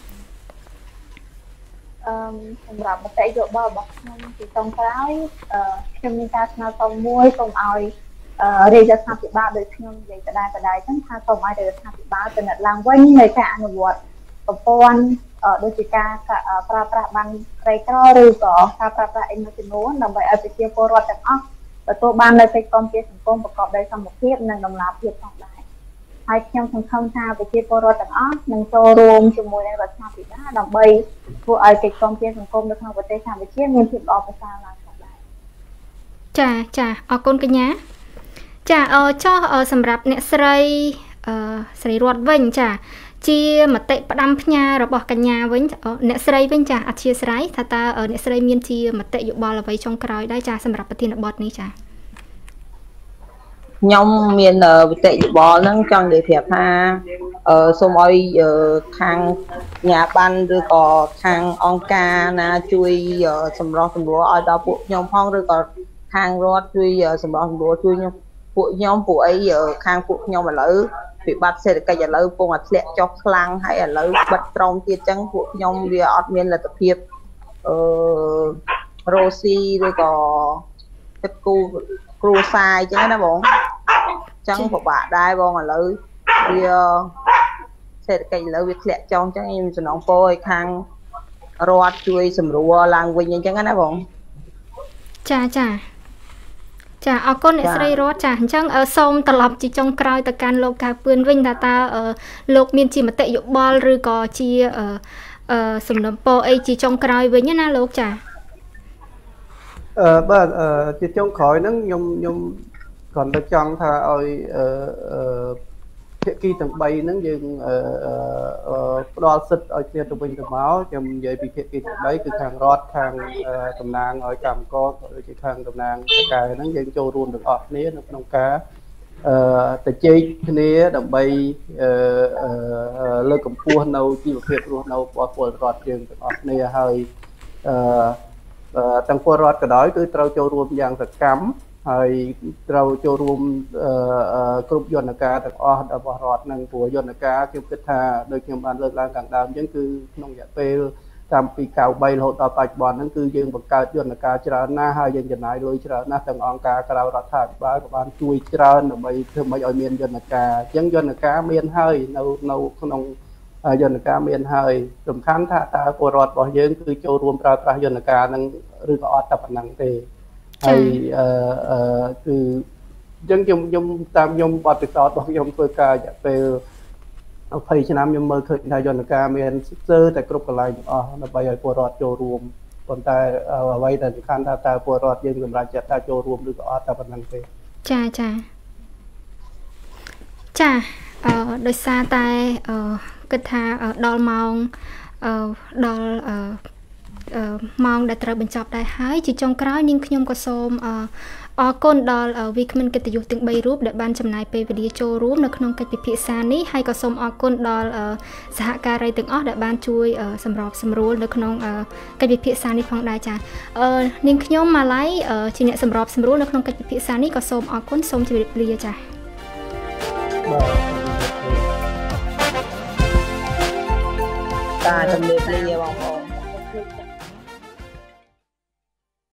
អឺសម្រាប់មតិយោបល់របស់ខ្ញុំជាចុងក្រោយខ្ញុំមានការស្នើសុំមួយសូមឲ្យរាជរដ្ឋាភិបាលដោយខ្ញុំនិយាយដដែលដដែលចឹងថាសូមឲ្យរាជរដ្ឋាភិបាលពិនិត្យឡើងវិញនៃការអនុវត្តប្រព័ន្ធដូចជាការប្រើប្រាស់បានក្រីក្រឬក៏ការប្រើប្រាស់អីមួយចំនួនដើម្បីឲ្យប្រជាពលរដ្ឋទាំងអស់ទទួលបាននូវកិច្ចគាំពារសង្គមប្រកបដោយសមភាពនិងតម្លាភាពផងដែរហើយខ្ញុំសង្ឃឹមថាប្រជាពលរដ្ឋទាំងអស់នឹងចូលរួមជាមួយនឹងរដ្ឋាភិបាលដើម្បីធ្វើឲ្យកិច្ចគាំពារសង្គមនៅក្នុងប្រទេសកម្ពុជាមានភាពល្អប្រសើរឡើងផងដែរចាចាអរគុណកញ្ញាចាអឺចោះសម្រាប់អ្នកស្រីអឺស្រីរតវិញចាជាមតិផ្ដាំផ្ញើរបស់កញ្ញាវិញអ្នកស្រីវិញចាអធិស្ឋានថាតើអ្នកស្រីមានជាមតិយោបល់អ្វីចុងក្រោយដែរចាសម្រាប់ប្រធានបទនេះចាខ្ញុំមានមតិយោបល់ហ្នឹងចង់និយាយប្រាប់ថាអឺសូមឲ្យខាងញាបានឬក៏ខាងអង្គការណាជួយសម្រុះសម្រួលឲ្យដល់ពួកខ្ញុំផងឬក៏ខាងរដ្ឋជួយសម្រុះសម្រួលជួយខ្ញុំពួកខ្ញុំពួកអីខាងពួកខ្ញុំឥឡូវវិបត្តិសេដ្ឋកិច្ចឥឡូវពងតែធ្លាក់ចុះខ្លាំងហើយឥឡូវបិទត្រង់ទៀតចឹងពួកខ្ញុំវាអត់មានលទ្ធភាពអឺរ៉ូស៊ីឬក៏ទឹកគូគ្រួសារអញ្ចឹងណាបងចឹងពិបាកដែរបងឥឡូវវាសេដ្ឋកិច្ចឥឡូវវាធ្លាក់ចុះអញ្ចឹងខ្ញុំសំណងពរឲ្យខាងរដ្ឋជួយសម្រួលឡើងវិញអញ្ចឹងណាបងចាចាចាអរគុណអ្នកស្រីរតចាអញ្ចឹងសូមត្រឡប់ជាចុងក្រោយទៅកាន់លោកកៅពឿនវិញថាតើលោកមានជាមតិយោបល់ឬក៏ជាសំណពរអីជាចុងក្រោយវិញណាលោកចាអឺបាទជាចុងក្រោយហ្នឹងខ្ញុំខ្ញុំគ្រាន់តែចង់ថាឲ្យអឺភាគីទាំង3ហ្នឹងយើងផ្ដល់សិទ្ធិឲ្យគ្នាទៅវិញទៅមកខ្ញុំនិយាយពីភាគីទាំង3គឺខាងរដ្ឋខាងតំណាងឲ្យកម្មករក៏ដូចជាខាងតំណាងតកែហ្នឹងយើងចូលរួមទាំងអស់គ្នានៅក្នុងការអឺទៅជែកគ្នាដើម្បីអឺលើកកម្ពស់នៅជីវភាពរស់នៅរបស់ពលរដ្ឋយើងទាំងអស់គ្នាហើយអឺទាំងពលរដ្ឋក៏ដោយគឺត្រូវចូលរួមយ៉ាងសកម្មហើយត្រូវចូលរួមគ្រប់យន្តការទាំងអស់របស់រដ្ឋនឹងព្រោះយន្តការខ្ញុំគិតថាដូចខ្ញុំបានលើកឡើងខាងដើមអញ្ចឹងគឺក្នុងរយៈពេលតាមពី九បីរហូតដល់បច្ចុប្បន្នហ្នឹងគឺយើងបង្កើតយន្តការច្រើនណាស់ហើយយើងចំណាយលុយច្រើនណាស់ទាំងអង្គការក្រៅរដ្ឋាភិបាលក៏បានជួយច្រើនដើម្បីធ្វើម៉េចឲ្យមានយន្តការអញ្ចឹងយន្តការមានហើយនៅនៅក្នុងយន្តការមានហើយសំខាន់ថាតើពលរដ្ឋរបស់យើងគឺចូលរួមប្រើប្រាស់យន្តការហ្នឹងឬក៏អត់តែប៉ុណ្ណឹងទេហើយអឺគឺអញ្ចឹងខ្ញុំខ្ញុំតាមខ្ញុំបទពិសោធន៍របស់ខ្ញុំធ្វើការរយៈពេល20ឆ្នាំខ្ញុំមើលឃើញថាយន្តការមានស្ទើរតែគ្រប់កន្លែងទាំងអស់ដើម្បីឲ្យពលរដ្ឋចូលរួមប៉ុន្តែអ្វីដែលសំខាន់ថាតើពលរដ្ឋយើងសម្រាប់ចិត្តថាចូលរួមឬក៏អត់តែប៉ុណ្្នឹងទេចាចាចាអឺដោយសារតែអឺគិតថាដល់ម៉ោងអឺដល់អឺម៉ោងដែលត្រូវបញ្ចប់ដែរហើយជាចុងក្រោយនាងខ្ញុំក៏សូមអរគុណដល់វិក្កាមកិត្តិយសទាំង3រូបដែលបានចំណាយពេលវេលាចូលរួមនៅក្នុងកិច្ចពិភាក្សានេះហើយក៏សូមអរគុណដល់សហការីទាំងអស់ដែលបានជួយសម្របសម្រួលនៅក្នុងកិច្ចពិភាក្សានេះផងដែរចានាងខ្ញុំម៉ាឡៃជាអ្នកសម្របសម្រួលនៅក្នុងកិច្ចពិភាក្សានេះក៏សូមអរគុណសូមជម្រាបលាចាបាទតាជំរាបលាបងប្អូន